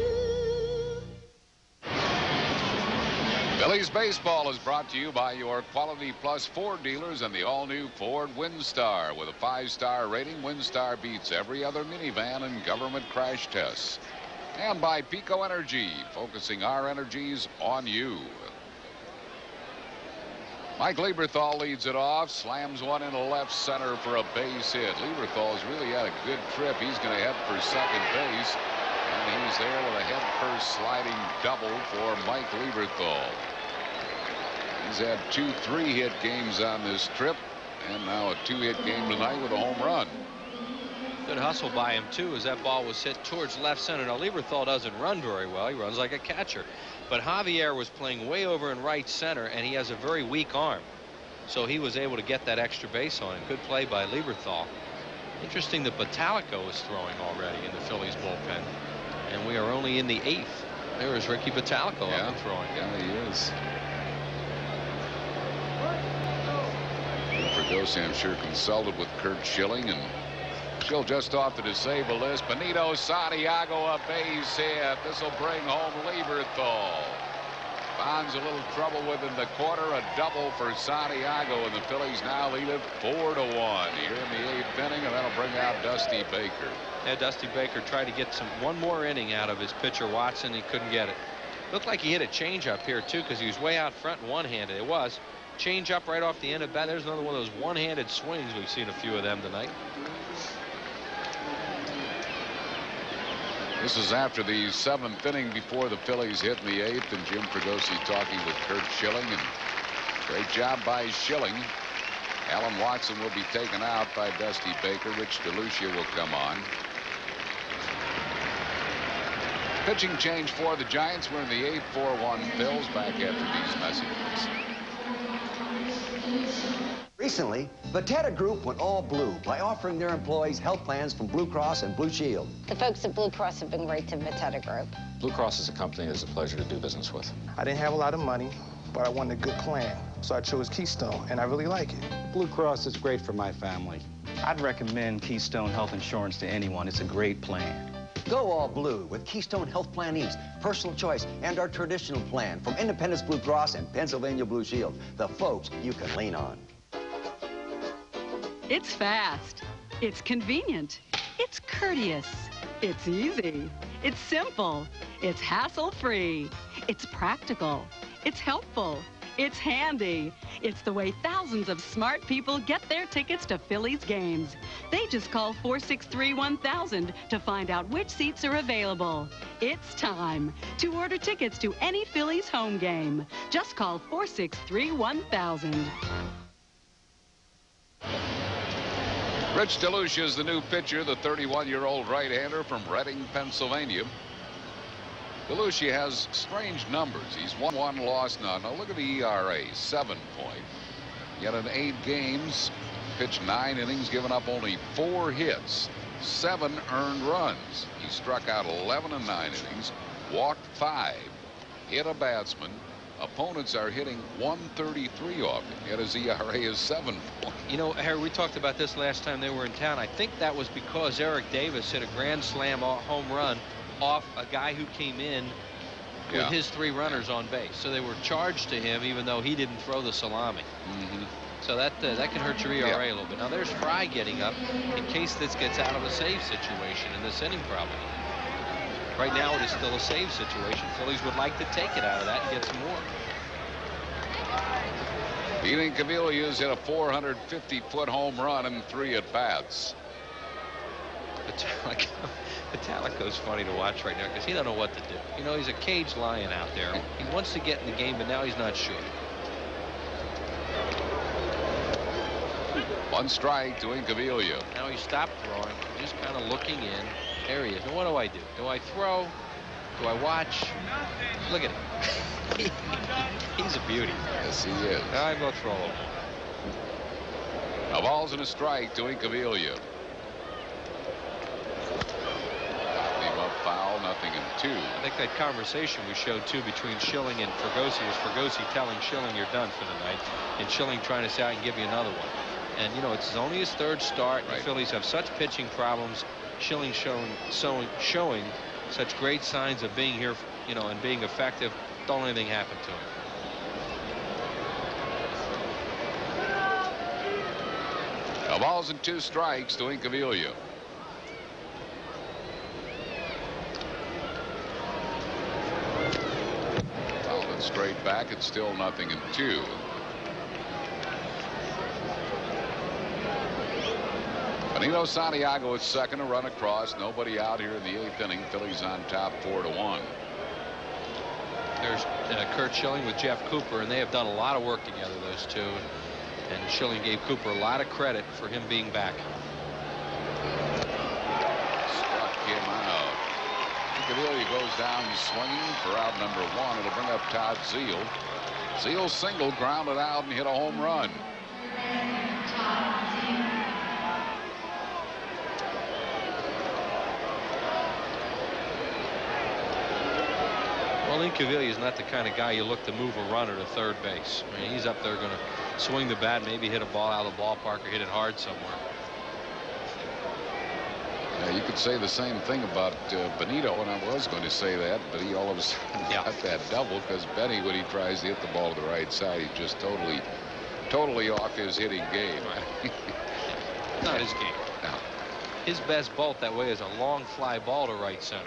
Phillies baseball is brought to you by your Quality Plus Ford dealers and the all-new Ford Windstar. With a five-star rating, Windstar beats every other minivan in government crash tests. And by Pico Energy, focusing our energies on you. Mike Lieberthal leads it off, slams one into left center for a base hit. Lieberthal's really had a good trip. He's going to head for second base. And he's there with a head-first sliding double for Mike Lieberthal. He's had two three-hit games on this trip, and now a two-hit game tonight with a home run. Good hustle by him, too, as that ball was hit towards left center. Now, Lieberthal doesn't run very well. He runs like a catcher. But Javier was playing way over in right center, and he has a very weak arm. So he was able to get that extra base on him. Good play by Lieberthal. Interesting that Batalico is throwing already in the Phillies bullpen. And we are only in the eighth. There is Ricky Batalico yeah. up and throwing. Yeah, he is. Fregosi, I'm sure, consulted with Kurt Schilling, and Schill just off the disabled list. Benito Santiago, a base hit. This will bring home Lieberthal. Bonds a little trouble with in the corner. A double for Santiago, and the Phillies now lead it four to one here in the eighth inning, and that'll bring out Dusty Baker. Yeah, Dusty Baker tried to get some one more inning out of his pitcher Watson. He couldn't get it. Looked like he hit a changeup here too, because he was way out front and one-handed. It was change up right off the end of bat. There's another one of those one-handed swings. We've seen a few of them tonight. This is after the seventh inning before the Phillies hit in the eighth, and Jim Fregosi talking with Kurt Schilling, and great job by Schilling. Alan Watson will be taken out by Dusty Baker. Rich DeLucia will come on. Pitching change for the Giants. We're in the eighth, four one Phils. Back after these messages. Recently, Viterra Group went all blue by offering their employees health plans from Blue Cross and Blue Shield. The folks at Blue Cross have been great to Viterra Group. Blue Cross is a company that's a pleasure to do business with. I didn't have a lot of money, but I wanted a good plan, so I chose Keystone, and I really like it. Blue Cross is great for my family. I'd recommend Keystone Health Insurance to anyone. It's a great plan. Go all blue with Keystone Health Plan East, personal choice, and our traditional plan from Independence Blue Cross and Pennsylvania Blue Shield. The folks you can lean on. It's fast. It's convenient. It's courteous. It's easy. It's simple. It's hassle-free. It's practical. It's helpful. It's handy. It's the way thousands of smart people get their tickets to Phillies games. They just call four six three, one thousand to find out which seats are available. It's time to order tickets to any Phillies home game. Just call four six three, one thousand. Rich DeLucia is the new pitcher, the thirty-one-year-old right-hander from Reading, Pennsylvania. DeLucia has strange numbers. He's won one, lost none. Now look at the E R A, seven point. Yet in eight games, pitched nine innings, given up only four hits, seven earned runs. He struck out eleven in nine innings, walked five, hit a batsman. Opponents are hitting one thirty-three off him, yet his E R A is seven point. You know, Harry, we talked about this last time they were in town. I think that was because Eric Davis hit a grand slam home run off a guy who came in with Yeah. his three runners on base. So they were charged to him even though he didn't throw the salami. Mm-hmm. So that uh, that can hurt your E R A Yeah. a little bit. Now there's Fry getting up in case this gets out of a save situation in this inning probably. Right now it is still a save situation. Phillies would like to take it out of that and get some more. Eating Cavillia's hit a four hundred fifty foot home run in three at bats. Metallica, Metallica's funny to watch right now because he doesn't know what to do. You know, he's a caged lion out there. He wants to get in the game, but now he's not sure. One strike to Incaviglia. Now he stopped throwing, just kind of looking in. There he is. Now what do I do? Do I throw? Do I watch? Look at him. He's a beauty. Yes, he is. Now I go throw him. A ball's and a strike to Incaviglia. Him up foul, nothing in two. I think that conversation we showed too between Schilling and Fregosi was Fregosi telling Schilling you're done for the night, and Schilling trying to say I can give you another one. And you know it's only his third start. Right. The Phillies have such pitching problems. Schilling showing showing showing such great signs of being here, you know, and being effective. Don't let anything happen to him. A ball's and two strikes to Incaviglia. Fouled it straight back. It's still nothing in two. Benito Santiago at second, a run across. Nobody out here in the eighth inning. Phillies on top four to one. There's uh, Kurt Schilling with Jeff Cooper, and they have done a lot of work together, those two. And Schilling gave Cooper a lot of credit for him being back. Struck him out. Incaviglia goes down swinging for out number one. It'll bring up Todd Zeal. Zeal single, grounded out, and hit a home run. Well, Incaviglia is not the kind of guy you look to move a runner to third base. I mean, he's up there going to swing the bat, maybe hit a ball out of the ballpark or hit it hard somewhere. Yeah, you could say the same thing about uh, Benito, and I was going to say that, but he all of a sudden Yeah. got that double because Benny, when he tries to hit the ball to the right side, he's just totally, totally off his hitting game. Not his game. No. His best bolt that way is a long fly ball to right center.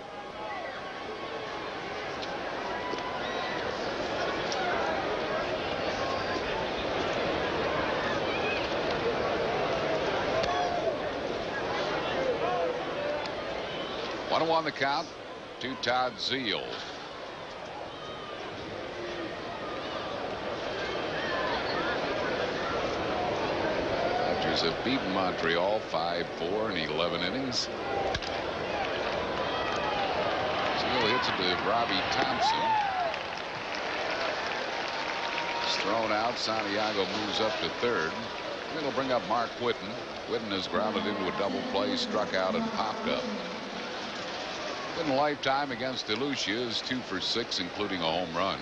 One and one the count to Todd Zeal. Dodgers have beaten Montreal five four in eleven innings. Zeal hits it to Robbie Thompson. It's thrown out. Santiago moves up to third. It'll bring up Mark Whitten. Whitten is grounded into a double play, struck out, and popped up. In lifetime against DeLucia is two for six, including a home run.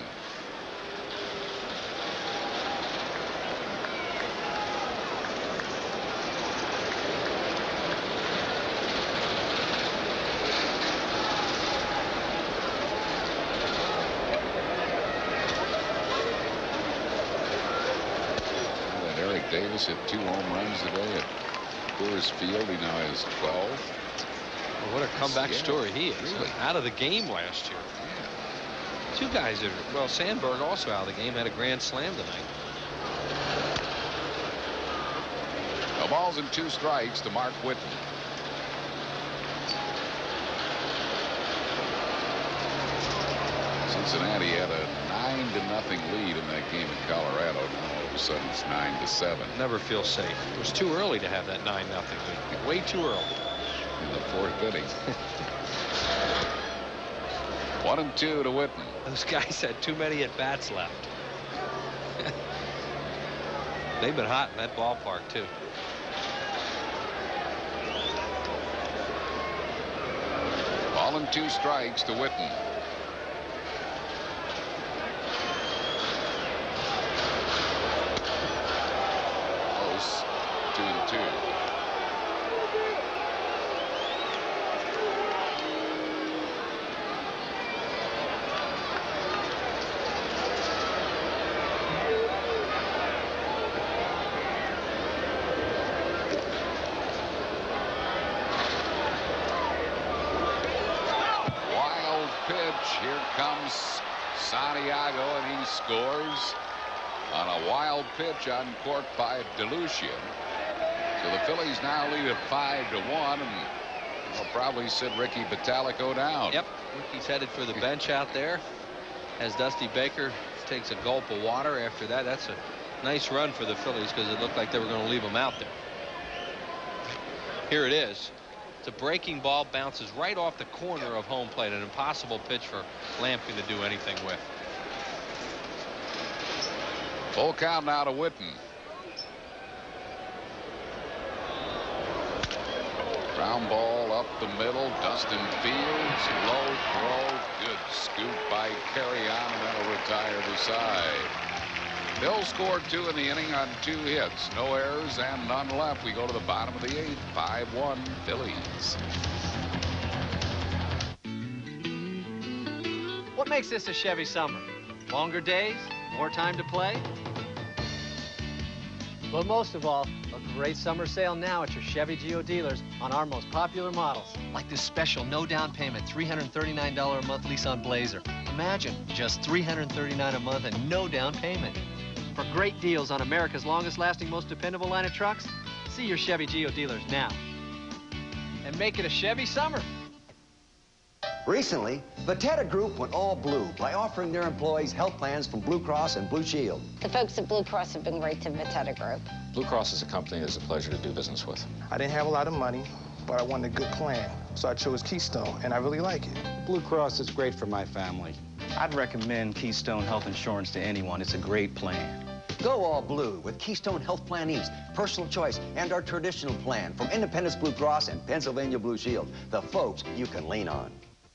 And Eric Davis hit two home runs today. Coors Field. He now has twelve. Well, what a comeback Yeah, story he is. really. Out of the game last year. Yeah. Two guys that are, well, Sandberg also out of the game, had a grand slam tonight. No balls and two strikes to Mark Whitten. Cincinnati had a nine to nothing lead in that game in Colorado. Now all of a sudden it's nine to seven. Never feel safe. It was too early to have that nine nothing lead. Way too early. In the fourth inning. One and two to Whitten. Those guys had too many at bats left. They've been hot in that ballpark too. Ball and two strikes to Whitten. Close. Two and two. Here comes Santiago, and he scores on a wild pitch uncorked by DeLucia. So the Phillies now lead at five to one, and they'll probably sit Ricky Batalico down. Yep, Ricky's headed for the bench out there as Dusty Baker takes a gulp of water after that. That's a nice run for the Phillies because it looked like they were going to leave him out there. Here it is. It's a breaking ball, bounces right off the corner of home plate. An impossible pitch for Lampkin to do anything with. Full count now to Whitten. Ground ball up the middle. Dustin Fields, low throw, good scoop by Carrion, and that'll retire the side. Bill scored two in the inning on two hits. No errors and none left. We go to the bottom of the eighth. five one Phillies. What makes this a Chevy summer? Longer days? More time to play? But most of all, a great summer sale now at your Chevy Geo dealers on our most popular models. Like this special no down payment three hundred thirty-nine dollars a month lease on Blazer. Imagine, just three hundred thirty-nine dollars a month and no down payment. For great deals on America's longest lasting, most dependable line of trucks, see your Chevy Geo dealers now. And make it a Chevy summer. Recently, Viterra Group went all blue by offering their employees health plans from Blue Cross and Blue Shield. The folks at Blue Cross have been great to Viterra Group. Blue Cross is a company that's a pleasure to do business with. I didn't have a lot of money, but I wanted a good plan. So I chose Keystone, and I really like it. Blue Cross is great for my family. I'd recommend Keystone Health Insurance to anyone. It's a great plan. Go all blue with Keystone Health Plan East, Personal Choice, and our traditional plan from Independence Blue Cross and Pennsylvania Blue Shield. The folks you can lean on.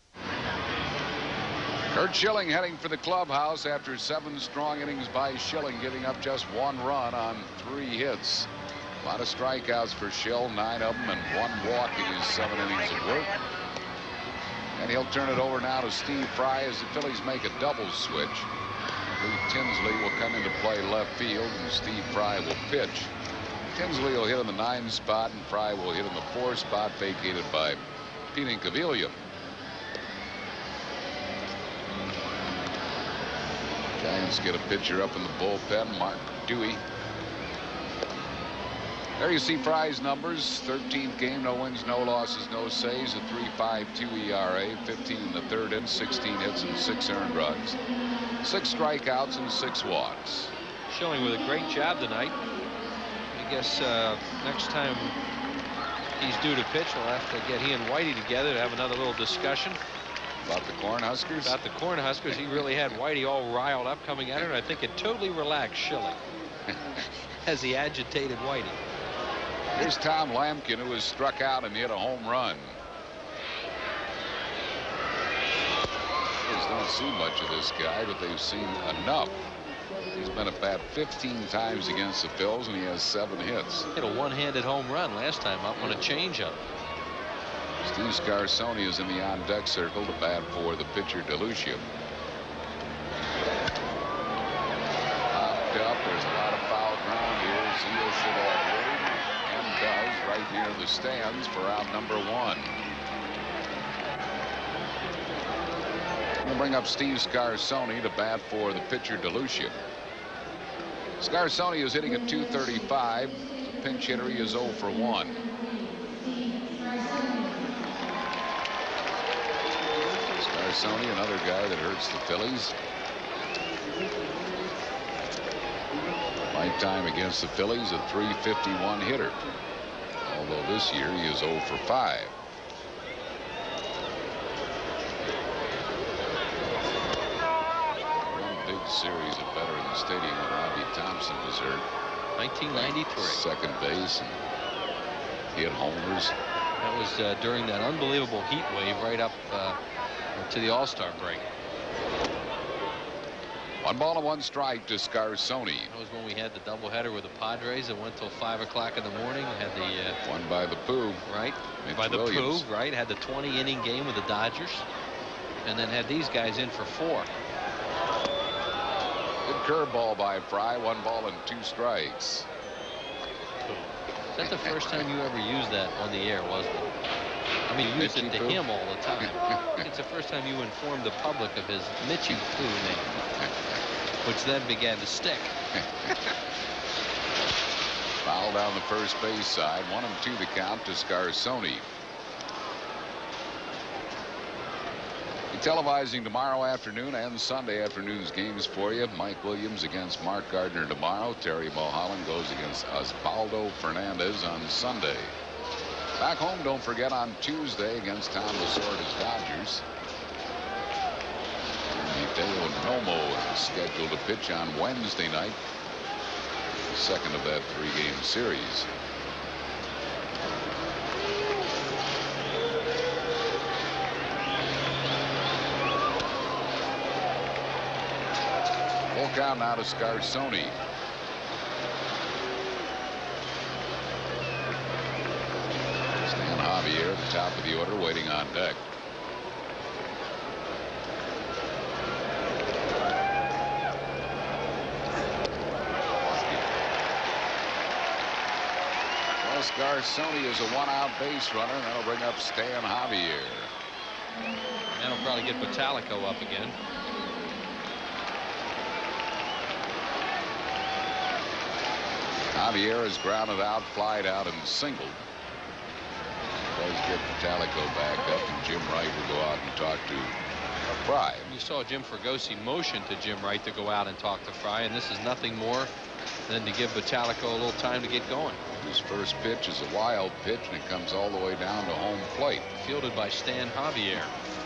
Kurt Schilling heading for the clubhouse after seven strong innings by Schilling, giving up just one run on three hits. A lot of strikeouts for Schill, nine of them, and one walk in his seven innings of work. And he'll turn it over now to Steve Fry as the Phillies make a double switch. Lee Tinsley will come into play left field, and Steve Fry will pitch. Tinsley will hit in the nine spot, and Fry will hit in the four spot, vacated by Pete Incaviglia. Giants get a pitcher up in the bullpen, Mark Dewey. There you see Fry's numbers. thirteenth game, no wins, no losses, no saves, a three point five two E R A, fifteen in the third inning, sixteen hits and six earned runs, six strikeouts and six walks. Schilling with a great job tonight. I guess uh, next time he's due to pitch, we'll have to get he and Whitey together to have another little discussion. About the Cornhuskers? About the Cornhuskers. He really had Whitey all riled up coming at her, and I think it totally relaxed Schilling as he agitated Whitey. Here's Tom Lampkin, who has struck out and hit a home run. Phillies don't see much of this guy, but they've seen enough. He's been at bat fifteen times against the Phils, and he has seven hits. Hit a one-handed home run last time up on a changeup. Steve Scarsoni is in the on-deck circle to bat for the pitcher DeLucia. Popped up. There's a lot of foul ground here. Zio should have waited and does right near the stands for out number one. We'll bring up Steve Scarsoni to bat for the pitcher DeLucia. Scarsoni is hitting at two thirty-five. Pinch hitter, he is oh for one. Scarsoni, another guy that hurts the Phillies. Lifetime against the Phillies, a three fifty-one hitter. Although this year he is oh for five. One big series at Veterans Stadium when Robbie Thompson was hurt. nineteen ninety-three. Second base and hit homers. That was uh, during that unbelievable heat wave right up uh, to the All-Star break. One ball and one strike to Scarsoni. That was when we had the doubleheader with the Padres that went till five o'clock in the morning. We had the uh, one by the Pooh. Right. Mitch by the Williams. Pooh. Right. Had the twenty inning game with the Dodgers, and then had these guys in for four. Good curveball by Fry. One ball and two strikes. Is that the first time you ever used that on the air, wasn't it? I mean, you used it to Pooh? him all the time. It's the first time you informed the public of his Mitchie Pooh name, which then began to stick. Foul down the first base side. One and two to count to Scarsoni. Televising tomorrow afternoon and Sunday afternoon's games for you. Mike Williams against Mark Gardner tomorrow. Terry Mulholland goes against Osvaldo Fernandez on Sunday. Back home, don't forget, on Tuesday against Tom Lasorda's Dodgers. Hideo Nomo is scheduled to pitch on Wednesday night. The second of that three-game series. Full count now to Scarsoni. Stan Javier at the top of the order, waiting on deck. Well, Scarsoni is a one-out base runner, and that'll bring up Stan Javier. That'll probably get Metallico up again. Javier is grounded out, flied out, and singled. Does get Metallico back up, and Jim Wright will go out and talk to Fry. You saw Jim Fregosi motion to Jim Wright to go out and talk to Fry, and this is nothing more than to give Metallico a little time to get going. His first pitch is a wild pitch, and it comes all the way down to home plate. Fielded by Stan Javier.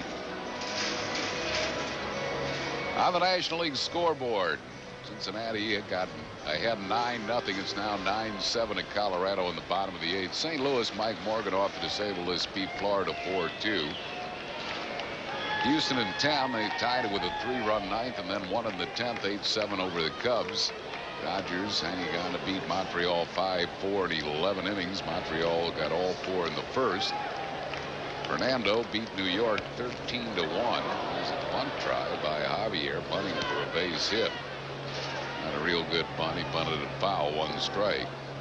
On the National League scoreboard, Cincinnati had gotten ahead nine nothing. It's now nine seven at Colorado in the bottom of the eighth. Saint Louis, Mike Morgan off the disabled list, beat Florida four two. Houston and town, they tied it with a three-run ninth and then won in the tenth, eight seven over the Cubs. Dodgers hanging on to beat Montreal five four in eleven innings. Montreal got all four in the first. Fernando beat New York thirteen to one. There's a bunt try by Javier, bunting for a base hit. Not a real good bunt. He bunted it foul, one strike.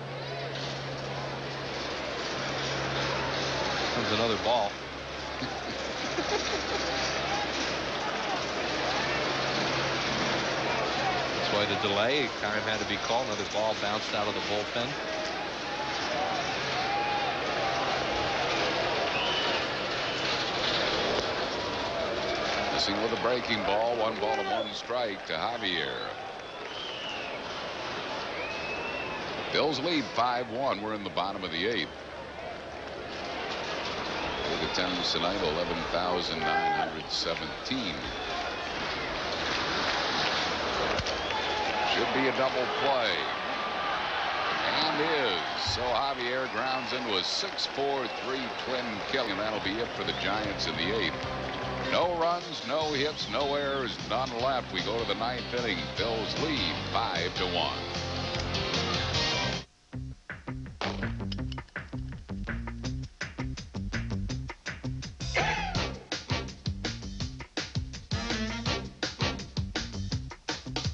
Comes another ball. That's why the delay time had to be called. Another ball bounced out of the bullpen. Missing with a breaking ball. One ball and one strike to Javier. Bills lead five one. We're in the bottom of the eighth. Big attendance tonight, eleven thousand nine hundred seventeen. Should be a double play. And is. So Javier grounds into a six four three twin kill, and that'll be it for the Giants in the eighth. No runs, no hits, no errors, none left. We go to the ninth inning. Bills lead five to one.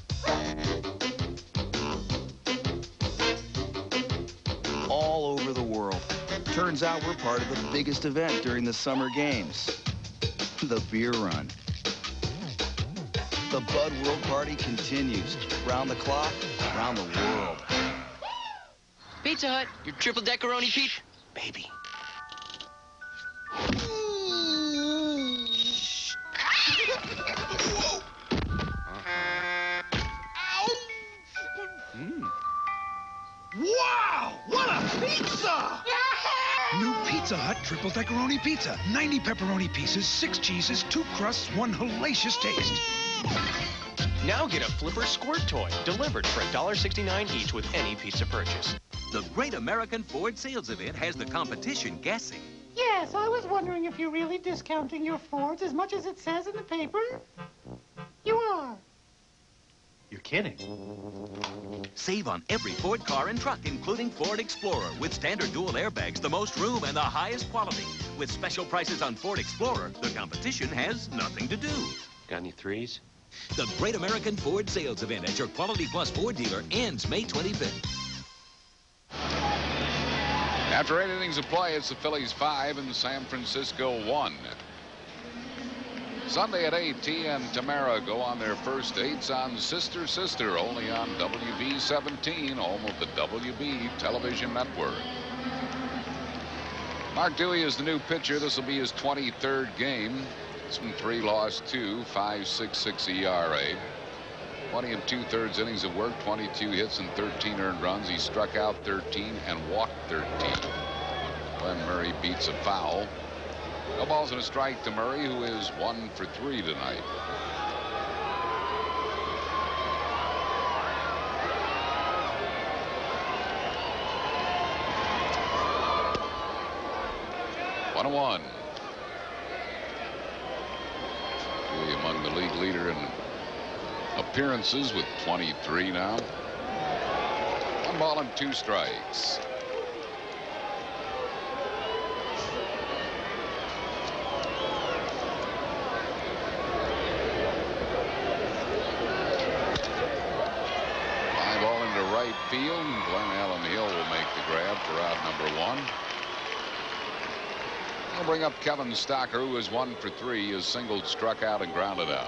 All over the Turns out we're part of the biggest event during the summer games, the beer run. The Bud World Party continues, round the clock, around the world. Pizza Hut, your triple deckeroni pizza. Baby. Mm. Wow! What a pizza! New Pizza Hut Triple Deckeroni Pizza. ninety pepperoni pieces, six cheeses, two crusts, one hellacious taste. Now get a Flipper Squirt toy delivered for one dollar sixty-nine each with any pizza purchase. The Great American Ford Sales Event has the competition guessing. Yes, I was wondering if you're really discounting your Fords as much as it says in the paper. You are. You're kidding. Save on every Ford car and truck, including Ford Explorer, with standard dual airbags, the most room, and the highest quality. With special prices on Ford Explorer, the competition has nothing to do. Got any threes? The Great American Ford Sales Event at your Quality Plus Ford dealer ends May twenty-fifth. After eight innings of play, it's the Phillies five and San Francisco one. Sunday at eight, T and Tamara go on their first dates on Sister Sister, only on W B seventeen, home of the W B television network. Mark Dewey is the new pitcher. This will be his twenty-third game. It's from three, lost two, five point six six E R A. twenty and two-thirds innings of work, twenty-two hits and thirteen earned runs. He struck out thirteen and walked thirteen. Glenn Murray beats a foul. No balls and a strike to Murray, who is one for three tonight. One and one. Dewey among the league leader in appearances with twenty-three now. One ball and two strikes. Fly ball into right field, and Glenn Allen Hill will make the grab for out number one. I'll bring up Kevin Stocker, who is one for three, is singled, struck out, and grounded out.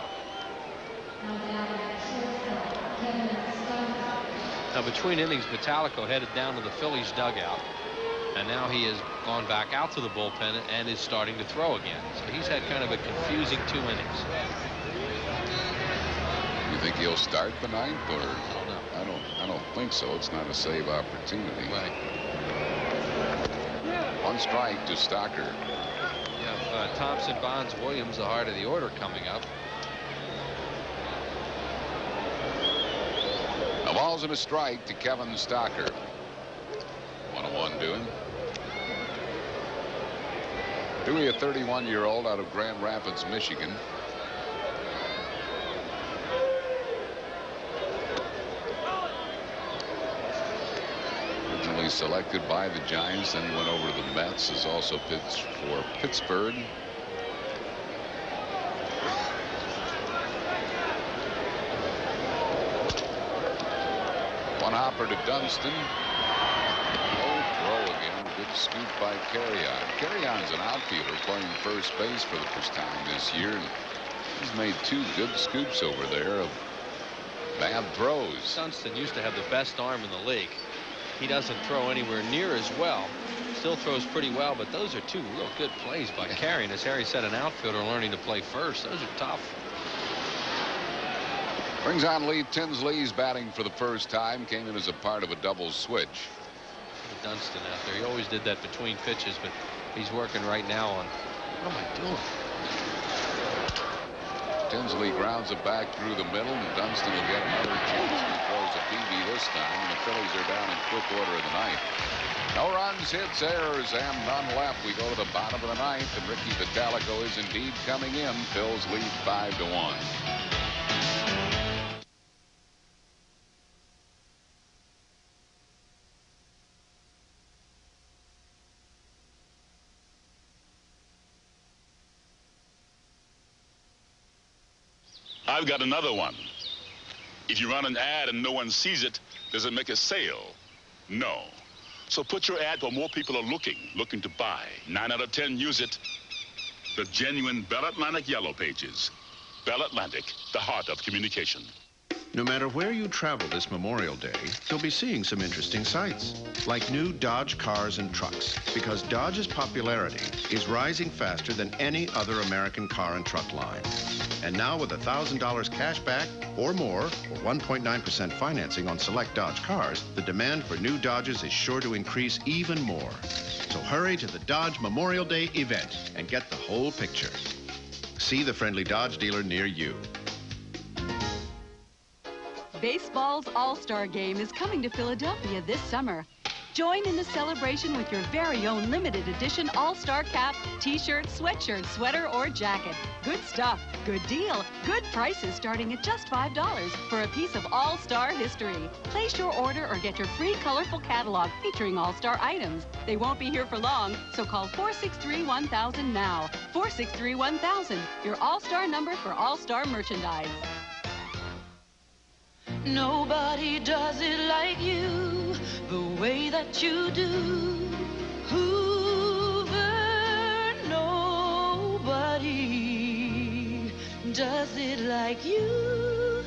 Now, between innings, Metallico headed down to the Phillies dugout, and now he has gone back out to the bullpen and is starting to throw again. So he's had kind of a confusing two innings. You think he'll start the ninth, or? I don't know. I don't. I don't think so. It's not a save opportunity. Right. One strike to Stocker. Yeah, uh, Thompson, Bonds, Williams, the heart of the order coming up. A ball's and a strike to Kevin Stocker. one oh one to him. Dewey, a thirty-one-year-old out of Grand Rapids, Michigan. Originally selected by the Giants, then he went over to the Mets, has also pitched for Pittsburgh. One hopper to Dunston. Low throw again. Good scoop by Carrion. Carrion's an outfielder playing first base for the first time this year. He's made two good scoops over there of bad throws. Dunston used to have the best arm in the league. He doesn't throw anywhere near as well. Still throws pretty well, but those are two real good plays by Carrion. As Harry said, an outfielder learning to play first. Those are tough. Brings on Lee Tinsley. He's batting for the first time. Came in as a part of a double switch. Dunston out there. He always did that between pitches, but he's working right now on. What am I doing? Tinsley grounds it back through the middle, and Dunston will get another chance. He throws a B B this time, and the Phillies are down in quick order of the ninth. No runs, hits, errors, and none left. We go to the bottom of the ninth, and Ricky Vitalico is indeed coming in. Phil's lead five to one. I've got another one. If you run an ad and no one sees it, does it make a sale? No. So put your ad where more people are looking, looking to buy. Nine out of ten use it. The genuine Bell Atlantic Yellow Pages. Bell Atlantic, the heart of communication. No matter where you travel this Memorial Day, you'll be seeing some interesting sights, like new Dodge cars and trucks, because Dodge's popularity is rising faster than any other American car and truck line. And now with one thousand dollars cash back or more, or one point nine percent financing on select Dodge cars, the demand for new Dodges is sure to increase even more. So hurry to the Dodge Memorial Day event and get the whole picture. See the friendly Dodge dealer near you. Baseball's All-Star Game is coming to Philadelphia this summer. Join in the celebration with your very own limited edition All-Star cap, t-shirt, sweatshirt, sweater, or jacket. Good stuff, good deal, good prices starting at just five dollars for a piece of All-Star history. Place your order or get your free colorful catalog featuring All-Star items. They won't be here for long, so call four six three, one thousand now. four six three, one thousand, your All-Star number for All-Star merchandise. Nobody does it like you, the way that you do. Hoover, nobody does it like you.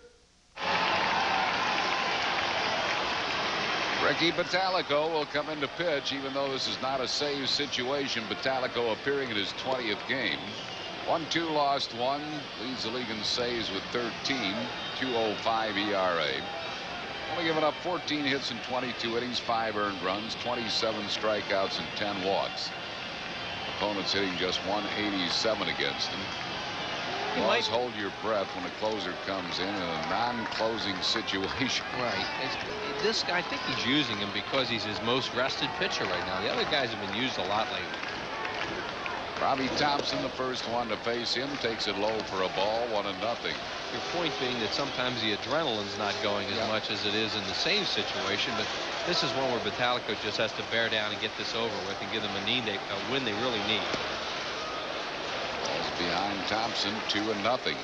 Ricky Bottalico will come into pitch, even though this is not a save situation. Bottalico appearing in his twentieth game. one two lost one, leads the league in saves with thirteen, two oh five E R A. Only given up fourteen hits in twenty-two innings, five earned runs, twenty-seven strikeouts, and ten walks. Opponents hitting just one eighty-seven against him. You always hold your breath when a closer comes in in a non-closing situation. Right. It's, this guy, I think he's using him because he's his most rested pitcher right now. The other guys have been used a lot lately. Robbie Thompson, the first one to face him, takes it low for a ball, one and nothing. Your point being that sometimes the adrenaline's not going as yep. much as it is in the same situation, but this is one where Bottalico just has to bear down and get this over with and give them a, need they, a win they really need. Ball's behind Thompson, two and nothing.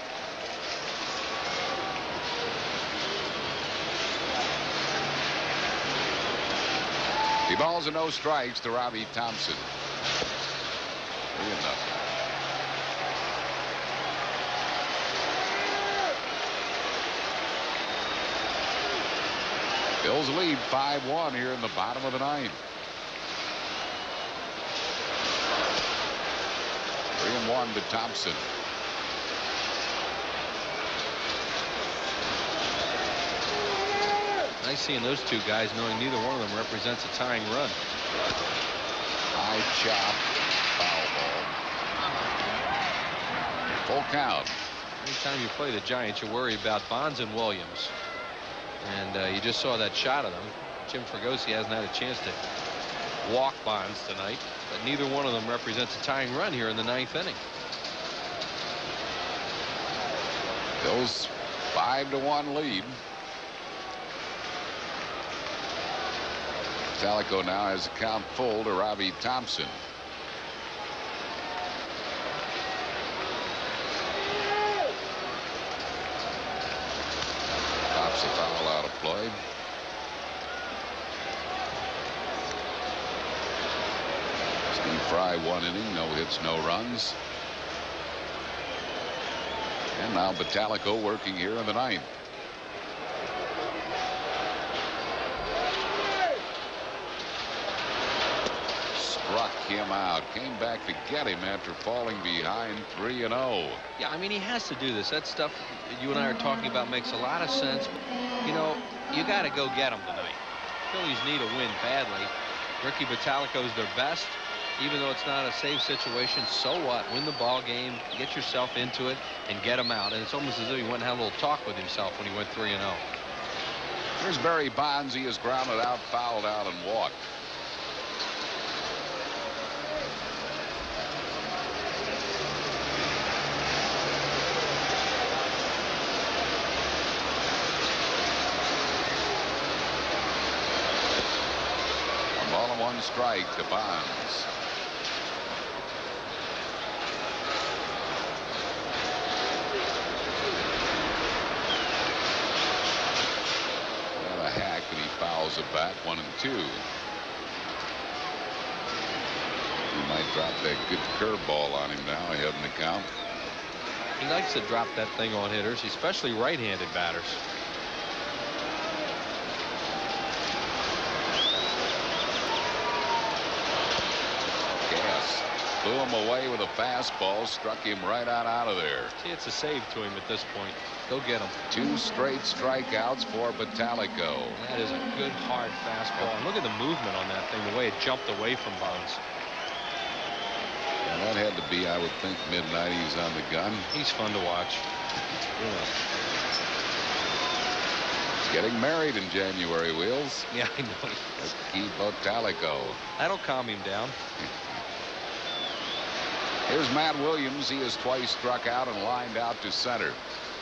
The balls and no strikes to Robbie Thompson. Three and nothing. Bills lead five one here in the bottom of the ninth. Three and one to Thompson. Nice seeing those two guys, knowing neither one of them represents a tying run. High chop. Full count. Anytime you play the Giants, you worry about Bonds and Williams. And uh, you just saw that shot of them. Jim Fregosi hasn't had a chance to walk Bonds tonight, but neither one of them represents a tying run here in the ninth inning. Bills five to one lead. Bottalico now has the count full to Robbie Thompson. Pops a foul out of play. Steve Fry one inning, no hits, no runs. And now Bottalico working here in the ninth. Struck him out. Came back to get him after falling behind three and oh. Yeah, I mean, he has to do this. That stuff you and I are talking about makes a lot of sense. You know, you got to go get him tonight. Phillies need a win badly. Ricky Bottalico is their best. Even though it's not a safe situation, so what? Win the ball game, get yourself into it, and get him out. And it's almost as though he went and had a little talk with himself when he went three and oh. Here's Barry Bonds. He is grounded out, fouled out, and walked. One ball and one strike to Bonds. at bat, one and two. He might drop that good curveball on him now ahead in the count. He likes to drop that thing on hitters, especially right-handed batters. Gas blew him away with a fastball, struck him right on out of there. See, it's a save to him at this point. Go get him. Two straight strikeouts for Batalico. That is a good, hard fastball. And look at the movement on that thing, the way it jumped away from Bones. And that had to be, I would think, mid nineties on the gun. He's fun to watch. Yeah. He's getting married in January, Wheels. Yeah, I know. That's Key Batalico. That'll calm him down. Here's Matt Williams. He has twice struck out and lined out to center.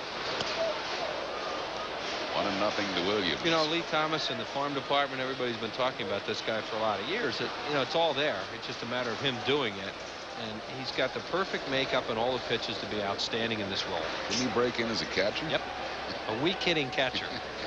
One and nothing to Williams. You know, Lee Thomas in the farm department, everybody's been talking about this guy for a lot of years. It, you know, it's all there. It's just a matter of him doing it. And he's got the perfect makeup and all the pitches to be outstanding in this role. Didn't he break in as a catcher? Yep. A weak hitting catcher.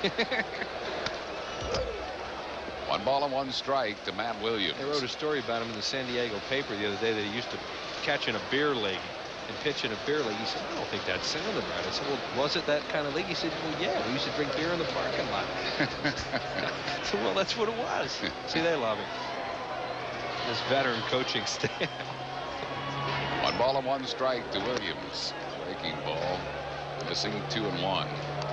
One ball and one strike to Matt Williams. They wrote a story about him in the San Diego paper the other day that he used to catch in a beer league and pitch in a beer league. He said, I don't think that sounded right. I said, well, was it that kind of league? He said, well, yeah, we used to drink beer in the parking lot. I said, well, that's what it was. See, they love him. This veteran coaching staff. One ball and one strike to Williams. Breaking ball. Missing two and one.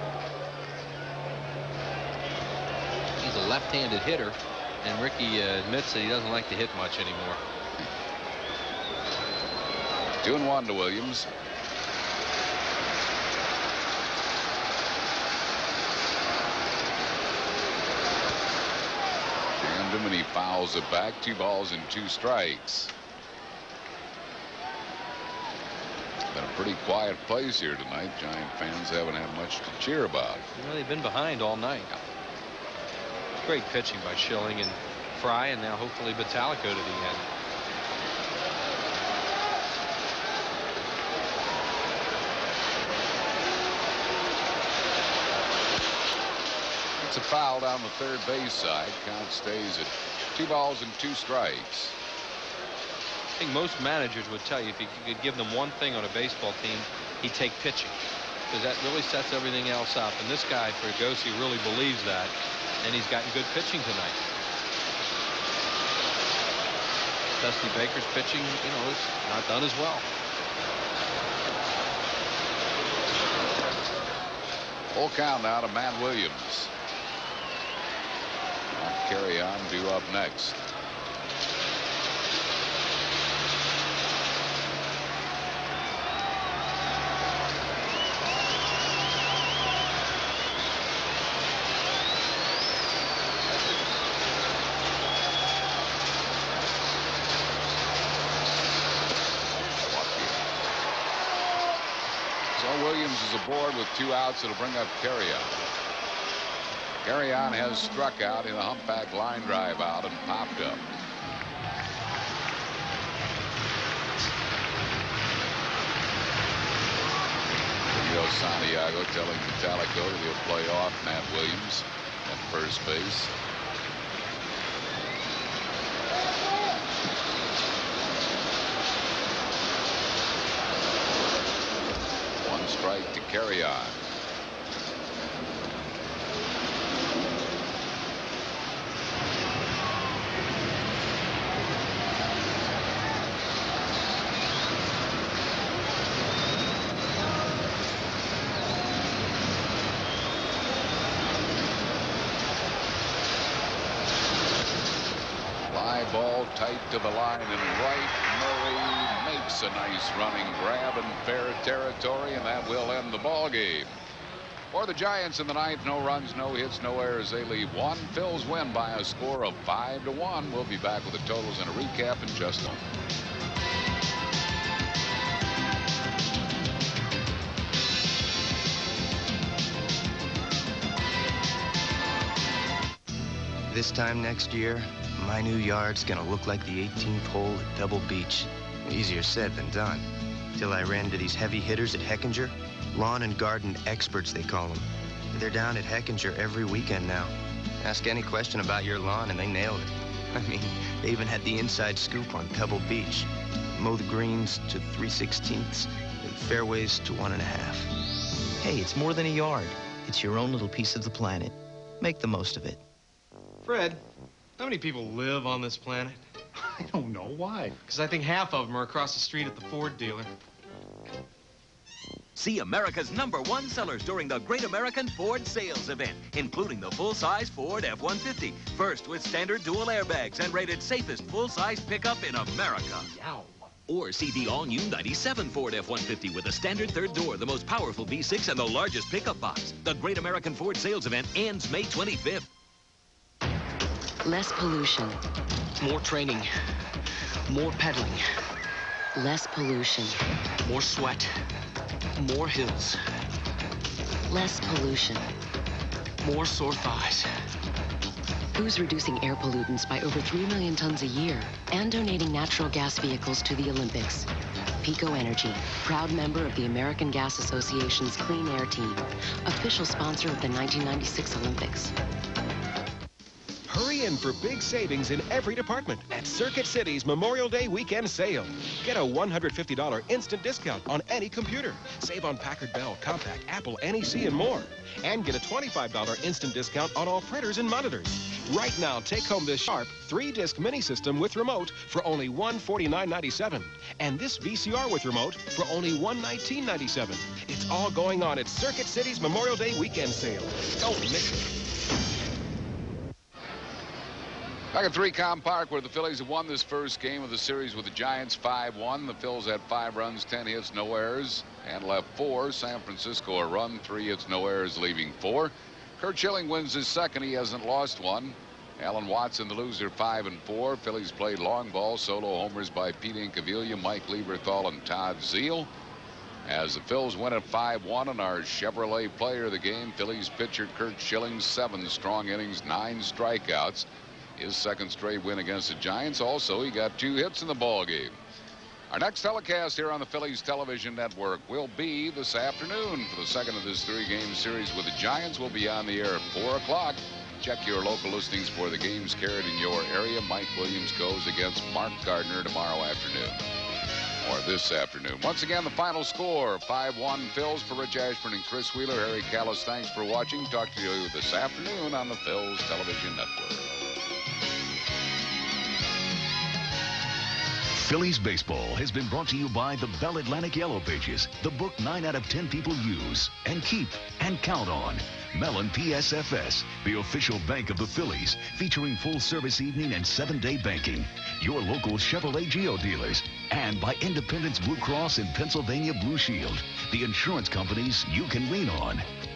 He's a left-handed hitter, and Ricky uh, admits that he doesn't like to hit much anymore. Two and one to Williams. Jammed him and he fouls it back. Two balls and two strikes. Been a pretty quiet place here tonight. Giant fans haven't had much to cheer about. You know, they've been behind all night. Great pitching by Schilling and Fry, and now hopefully Batalico to the end. It's a foul down the third base side. Count stays at two balls and two strikes. I think most managers would tell you if you could give them one thing on a baseball team, he'd take pitching, because that really sets everything else up. And this guy, Fregosi, really believes that, and he's gotten good pitching tonight. Dusty Baker's pitching, you know, is not done as well. Full count now to Matt Williams. Now Carry On due up next. Williams is aboard with two outs. It'll bring up Carry On. Carry On has struck out in a humpback line drive out and popped up. Rio Santiago telling Batalico that he'll play off Matt Williams at first base. Strike to Carry On. Fly ball tight to the line and right. Murray makes a nice running grab in fair territory, and that will end the ball game. For the Giants in the ninth, no runs, no hits, no errors. They leave one. Phillies win by a score of five to one. We'll be back with the totals and a recap in just a moment. This time next year, my new yard's gonna look like the eighteenth hole at Pebble Beach. Easier said than done. Till I ran into these heavy hitters at Heckinger. Lawn and garden experts, they call them. They're down at Heckinger every weekend now. Ask any question about your lawn and they nailed it. I mean, they even had the inside scoop on Pebble Beach. Mow the greens to three sixteenths and fairways to one and a half. Hey, it's more than a yard. It's your own little piece of the planet. Make the most of it. Fred, how many people live on this planet? I don't know. Why? Because I think half of them are across the street at the Ford dealer. See America's number one sellers during the Great American Ford Sales Event, including the full-size Ford F one fifty, first with standard dual airbags and rated safest full-size pickup in America. Yow. Or see the all-new ninety-seven Ford F one fifty with a standard third door, the most powerful V six, and the largest pickup box. The Great American Ford Sales Event ends May twenty-fifth. Less pollution. More training. More pedaling. Less pollution. More sweat. More hills. Less pollution. More sore thighs. Who's reducing air pollutants by over three million tons a year and donating natural gas vehicles to the Olympics? Pico Energy, proud member of the American Gas Association's Clean Air Team, official sponsor of the nineteen ninety-six Olympics. Hurry in for big savings in every department at Circuit City's Memorial Day weekend sale. Get a one hundred fifty dollar instant discount on any computer. Save on Packard Bell, Compaq, Apple, N E C, and more. And get a twenty-five dollar instant discount on all printers and monitors. Right now, take home this Sharp three disc mini system with remote for only one hundred forty-nine ninety-seven. And this V C R with remote for only one hundred nineteen ninety-seven. It's all going on at Circuit City's Memorial Day weekend sale. Don't miss it. Back at three Com Park, where the Phillies have won this first game of the series with the Giants five one. The Phils had five runs, ten hits, no errors, and left four. San Francisco a run, three hits, no errors, leaving four. Kurt Schilling wins his second. He hasn't lost one. Alan Watson, the loser, five and four. Phillies played long ball, solo homers by Pete Incaviglia, Mike Lieberthal, and Todd Zeile. As the Phils win at five one, and our Chevrolet player of the game, Phillies pitcher Kurt Schilling, seven strong innings, nine strikeouts. His second straight win against the Giants. Also, he got two hits in the ball game. Our next telecast here on the Phillies television network will be this afternoon for the second of this three-game series with the Giants. We'll be on the air at four o'clock. Check your local listings for the games carried in your area. Mike Williams goes against Mark Gardner tomorrow afternoon, or this afternoon. Once again, the final score, five one Phils. For Rich Ashburn and Chris Wheeler, Harry Callis, thanks for watching. Talk to you this afternoon on the Phils television network. Phillies baseball has been brought to you by the Bell Atlantic Yellow Pages, the book nine out of ten people use and keep and count on. Mellon P S F S, the official bank of the Phillies, featuring full-service evening and seven-day banking. Your local Chevrolet Geo dealers. And by Independence Blue Cross and Pennsylvania Blue Shield, the insurance companies you can lean on.